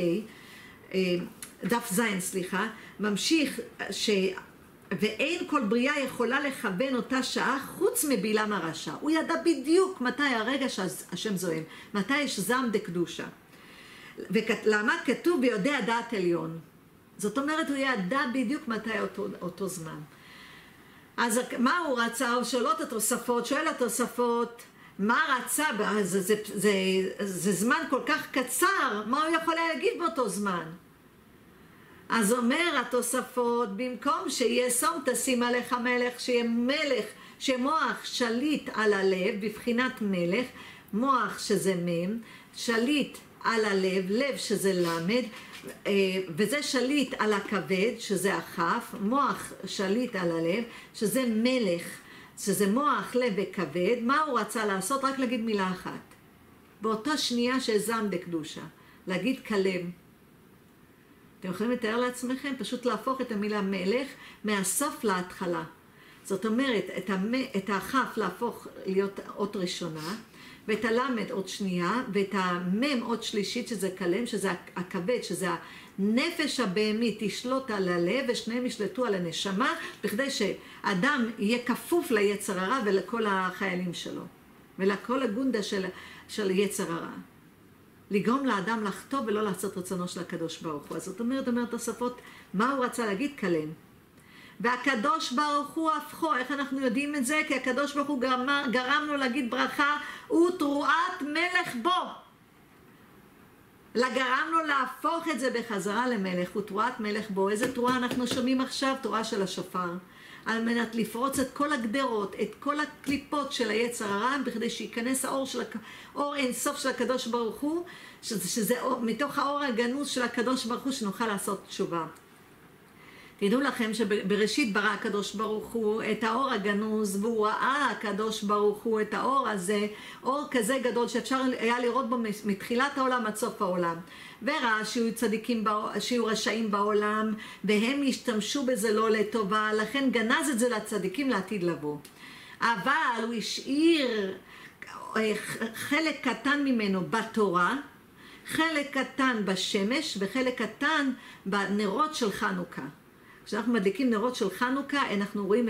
דף זין, ממשיך ואין כל בריאה יכולה לכוון אותה שעה חוץ מבלעם הרשע. הוא ידע בדיוק מתי הרגע שהשם זועם, מתי יש זעם דקדושה. ולמה? כתוב ביודע דעת עליון. זאת אומרת, הוא ידע בדיוק מתי אותו זמן. אז מה הוא רצה? הוא שואל התוספות, מה רצה? זה זמן כל כך קצר, מה הוא יכול להגיד באותו זמן? אז אומר התוספות, במקום שיהיה שום תשים עליך מלך, שיהיה מלך, שמוח שליט על הלב, בבחינת מלך, מוח שזה מם, שליט על הלב, לב שזה למד, וזה שליט על הכבד, שזה הכף, מוח שליט על הלב, שזה מלך, שזה מוח, לב וכבד. מה הוא רצה לעשות? רק להגיד מילה אחת. באותה שנייה שזעם דקדושה, להגיד כלם. אתם יכולים לתאר לעצמכם? פשוט להפוך את המילה מלך מהסוף להתחלה. זאת אומרת, את הכף להפוך להיות אות ראשונה, ואת הלמד עוד שנייה, ואת המם עוד שלישית, שזה כלם, שזה הכבד, שזה הנפש הבהמית, תשלוט על הלב, ושניהם ישלטו על הנשמה, בכדי שאדם יהיה כפוף ליצר הרע ולכל החיילים שלו, ולכל הגונדה של יצר הרע. לגרום לאדם לחטוא ולא לעשות רצונו של הקדוש ברוך הוא. אז זאת אומרת תוספות, מה הוא רצה להגיד? כלם. והקדוש ברוך הוא הפכו, איך אנחנו יודעים את זה? כי הקדוש ברוך הוא גרם לו להגיד ברכה, ותרועת מלך בו. גרם לו להפוך את זה בחזרה למלך, ותרועת מלך בו. איזה תרועה אנחנו שומעים עכשיו? תרועה של השופר. על מנת לפרוץ את כל הגדרות, את כל הקליפות של היצר הרע, בכדי שיכנס האור אינסוף של הקדוש ברוך הוא, שזה מתוך האור הגנוז של הקדוש ברוך הוא, שנוכל לעשות תשובה. תדעו לכם שבראשית ברא הקדוש ברוך הוא את האור הגנוז, והוא ראה הקדוש ברוך הוא את האור הזה, אור כזה גדול שאפשר היה לראות בו מתחילת העולם עד סוף העולם. וראה שיהיו רשעים בעולם, והם ישתמשו בזה לא לטובה, לכן גנז את זה לצדיקים לעתיד לבוא. אבל הוא השאיר חלק קטן ממנו בתורה, חלק קטן בשמש וחלק קטן בנרות של חנוכה. כשאנחנו מדליקים נרות של חנוכה, אנחנו רואים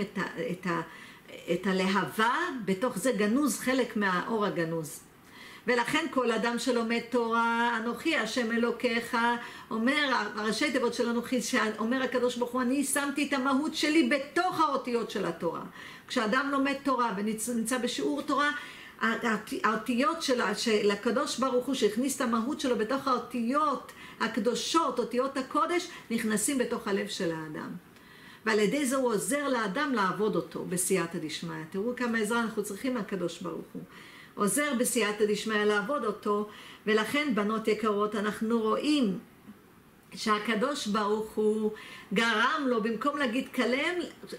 את הלהבה, בתוך זה גנוז חלק מהאור הגנוז. ולכן כל אדם שלומד תורה, אנוכי השם אלוקיך, אומר, הראשי תיבות של אנוכי, שאומר הקדוש ברוך הוא, אני שמתי את המהות שלי בתוך האותיות של התורה. כשאדם לומד תורה ונמצא בשיעור תורה, האותיות של הקדוש ברוך הוא שהכניס את המהות שלו בתוך האותיות הקדושות, אותיות הקודש, נכנסים בתוך הלב של האדם. ועל ידי זה הוא עוזר לאדם לעבוד אותו בסייעתא דשמיא. תראו כמה עזרה אנחנו צריכים מהקדוש ברוך הוא. עוזר בסייעתא דשמיא לעבוד אותו, ולכן בנות יקרות אנחנו רואים שהקדוש ברוך הוא גרם לו, במקום להגיד כלם,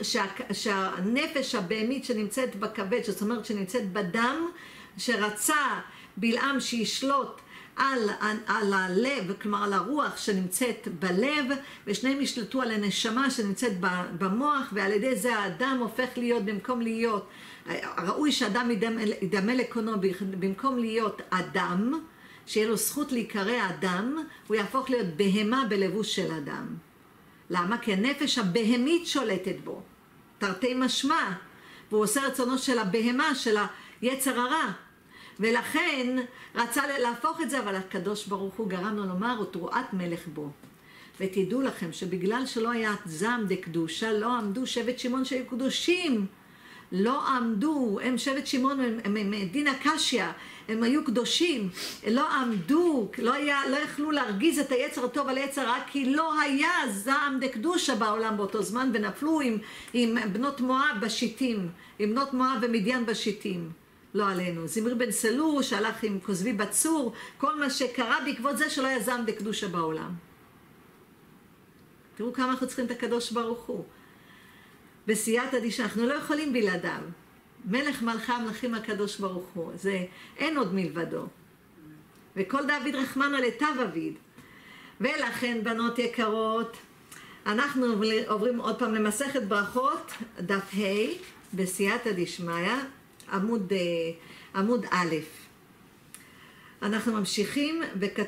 שהנפש הבהמית שנמצאת בכבד, זאת אומרת שנמצאת בדם, שרצה בלעם שישלוט על הלב, כלומר על הרוח שנמצאת בלב, ושניהם ישלטו על הנשמה שנמצאת במוח, ועל ידי זה האדם הופך להיות, במקום להיות, ראוי שאדם ידמה לקונו, במקום להיות אדם, שיהיה לו זכות להיקרא אדם, הוא יהפוך להיות בהמה בלבוש של אדם. למה? כי הנפש הבהמית שולטת בו, תרתי משמע, והוא עושה רצונו של הבהמה, של היצר הרע. ולכן רצה להפוך את זה, אבל הקדוש ברוך הוא גרם לו לומר, ותרועת מלך בו. ותדעו לכם שבגלל שלא היה זעם דקדושה, לא עמדו שבט שמעון שהיו קדושים. לא עמדו, הם שבט שמעון, הם דין הקשיא, הם היו קדושים, לא עמדו, לא יכלו להרגיז את היצר הטוב על היצר הרע, כי לא היה זעם דקדושה בעולם באותו זמן, ונפלו עם בנות מואב בשיטים, עם בנות מואב ומדיין בשיטים. לא עלינו. זמרי בן סלו שהלך עם כוזבי בצור, כל מה שקרה בעקבות זה שלא היה זעם דקדושה בעולם. תראו כמה אנחנו צריכים את הקדוש ברוך הוא. בסייעתא דשמיא, אנחנו לא יכולים בלעדיו. מלך מלכי המלכים הקדוש ברוך הוא, זה אין עוד מלבדו. וכל דוד רחמנא לטב אביד. ולכן בנות יקרות, אנחנו עוברים עוד פעם למסכת ברכות, דף ה' בסייעתא דשמיא, עמוד א'. אנחנו ממשיכים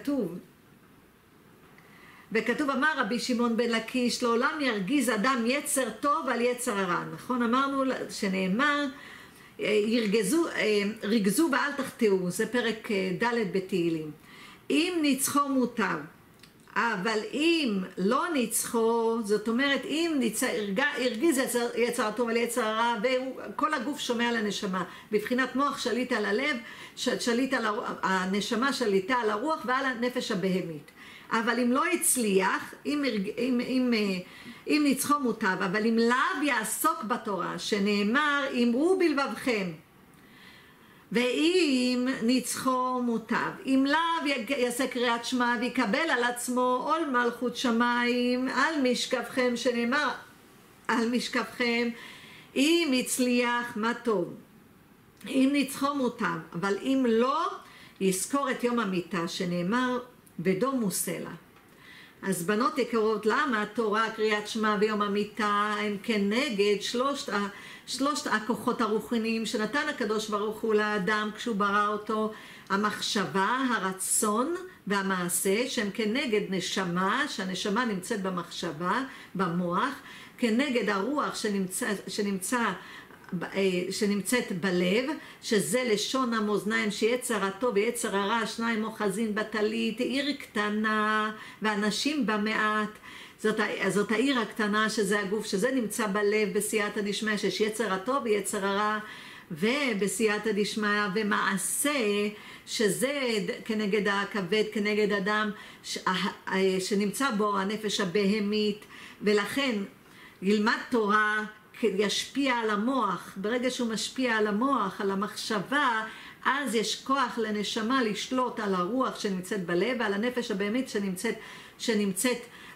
וכתוב אמר רבי שמעון בן לקיש, לעולם ירגיז אדם יצר טוב על יצר הרע. נכון? אמרנו שנאמר, ריגזו ואל תחטאו, זה פרק ד' בתהילים. אם ניצחו מוטב, אבל אם לא ניצחו, זאת אומרת, אם הרגיז יצר הטוב על יצר הרע, וכל הגוף שומע לנשמה, בבחינת מוח שליט על הלב, הנשמה שליטה על הרוח ועל הנפש הבהמית. אבל אם לא הצליח, אם ניצחו מוטב, אבל אם לאו יעסוק בתורה, שנאמר, אמרו בלבבכם, ואם ניצחו מוטב, אם לאו יעשה קריאת שמע ויקבל על עצמו עול מלכות שמיים על משכבכם, שנאמר על משכבכם, אם הצליח מה טוב, אם ניצחו מוטב, אבל אם לא, יזכור את יום המיטה, שנאמר בדום מוסלה. אז בנות יקרות, למה התורה, קריאת שמע ויום המיטה הם כנגד שלושת הכוחות הרוחניים שנתן הקדוש ברוך הוא לאדם כשהוא ברא אותו, המחשבה, הרצון והמעשה, שהם כנגד נשמה, שהנשמה נמצאת במחשבה, במוח, כנגד הרוח שנמצאת בלב, שזה לשון המאזניים, שיצר הטוב ויצר הרע, שניים אוחזין בטלית, עיר קטנה ואנשים במעט. זאת העיר הקטנה שזה הגוף, שזה נמצא בלב בסייעתא דשמיא, שיש יצר הטוב ויצר הרע, ובסייעתא דשמיא ומעשה, שזה כנגד הכבד, כנגד אדם שנמצא בו הנפש הבהמית. ולכן ילמד תורה, ישפיע על המוח. ברגע שהוא משפיע על המוח, על המחשבה, אז יש כוח לנשמה לשלוט על הרוח שנמצאת בלב ועל הנפש הבהמית שנמצאת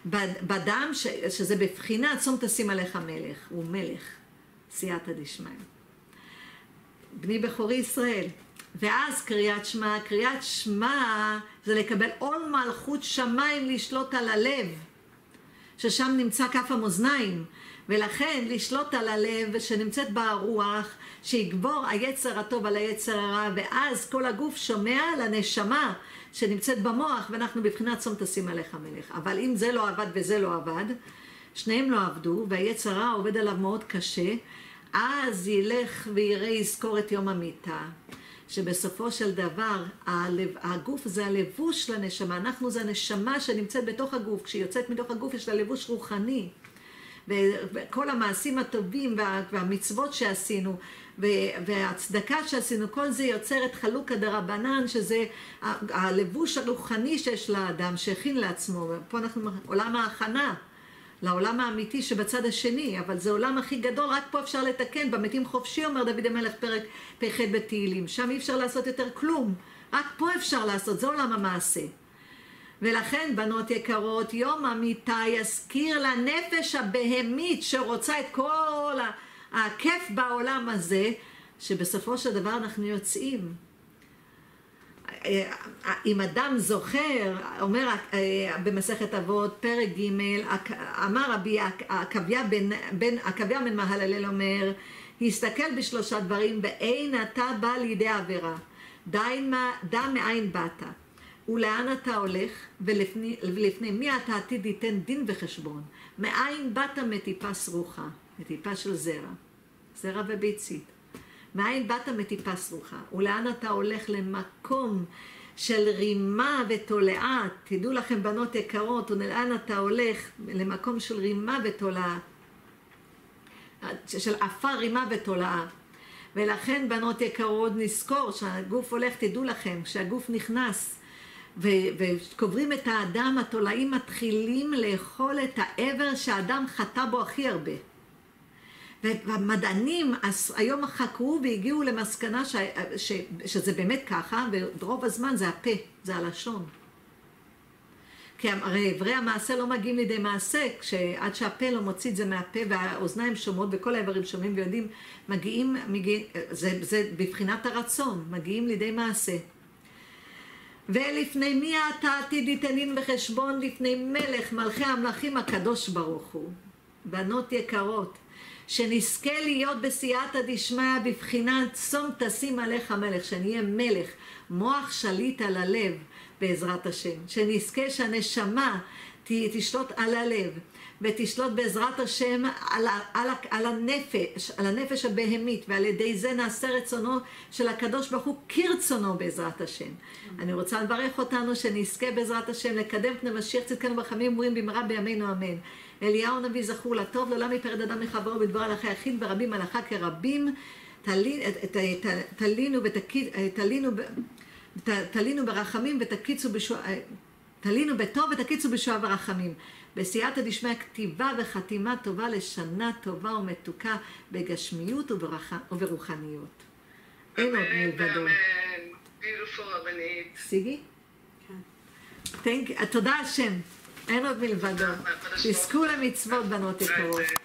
בדם, שזה בבחינת שום תשים עליך מלך, הוא מלך, סייעתא דשמיא. בני בכורי ישראל. ואז קריאת שמע, קריאת שמע זה לקבל עול מלכות שמיים לשלוט על הלב, ששם נמצא כף המאזניים, ולכן לשלוט על הלב שנמצאת ברוח, שיגבור היצר הטוב על היצר הרע, ואז כל הגוף שומע לנשמה שנמצאת במוח, ואנחנו בבחינת שום תשים עליך מלך. אבל אם זה לא עבד וזה לא עבד, שניהם לא עבדו, והיצר הרע עובד עליו מאוד קשה, אז ילך ויראה יזכור את יום המיטה, שבסופו של דבר הגוף זה הלבוש לנשמה, אנחנו זה הנשמה שנמצאת בתוך הגוף, כשהיא יוצאת מתוך הגוף יש לה לבוש רוחני, וכל המעשים הטובים והמצוות שעשינו והצדקה שעשינו, כל זה יוצר את חלוקא דרבנן, שזה הלבוש הרוחני שיש לאדם שהכין לעצמו. פה אנחנו עולם ההכנה לעולם האמיתי שבצד השני, אבל זה עולם הכי גדול, רק פה אפשר לתקן, במתים חופשי אומר דוד המלך פרק פ"ח בתהילים, שם אי אפשר לעשות יותר כלום, רק פה אפשר לעשות, זה עולם המעשה. ולכן בנות יקרות, יום המיטה יזכיר לנפש הבהמית שרוצה את כל הכיף בעולם הזה, שבסופו של דבר אנחנו יוצאים. אם אדם זוכר, אומר במסכת אבות פרק ג', אמר רבי עקביה בן מהללאל אומר, הסתכל בשלושה דברים, באין אתה בא לידי עבירה, דע מאין באת, ולאן אתה הולך, ולפני מי אתה עתיד ייתן דין וחשבון. מאין באת? מטיפה סרוחה, מטיפה של זרע וביצית. מאין באת? מטיפה סרוחה. ולאן אתה הולך? למקום של רימה ותולעה. תדעו לכם בנות יקרות, ולאן אתה הולך? למקום של רימה ותולעה, של עפר, רימה ותולעה. ולכן בנות יקרות נזכור שהגוף הולך, תדעו לכם, כשהגוף נכנס וקוברים את האדם, התולעים מתחילים לאכול את העבר שהאדם חטא בו הכי הרבה. והמדענים היום חקרו והגיעו למסקנה שזה באמת ככה, ורוב הזמן זה הפה, זה הלשון. כי הרי איברי המעשה לא מגיעים לידי מעשה, עד שהפה לא מוציא את זה מהפה והאוזניים שומעות וכל האיברים שומעים ויודעים, מגיעים, זה בבחינת הרצון, מגיעים לידי מעשה. ולפני מי אתה עתיד ייתן דין וחשבון? לפני מלך מלכי המלכים הקדוש ברוך הוא. בנות יקרות, שנזכה להיות בסייעתא דשמיא בבחינת שום תשים עליך מלך, שנהיה מלך, מוח שליט על הלב בעזרת השם, שנזכה שהנשמה תשלוט על הלב ותשלוט בעזרת השם על הנפש הבהמית, ועל ידי זה נעשה רצונו של הקדוש ברוך הוא כרצונו בעזרת השם. אני רוצה לברך אותנו שנזכה בעזרת השם לקדם פני משיח צדקנו ברחמים אומרים במהרה בימינו אמן. אליהו הנביא זכור לטוב, לעולם יפרד אדם מחברו בדבר הלכה יחיד ברבים מלאכה כרבים. תלינו ברחמים ותקיצו תלינו בטוב ותקיצו בשועה ברחמים. בסייעתא דשמיא כתיבה וחתימה טובה לשנה טובה ומתוקה בגשמיות וברוחניות. אין עוד מלבדו. סיגי? תודה השם. אין עוד מלבדו. תזכו למצוות בנות יקרות.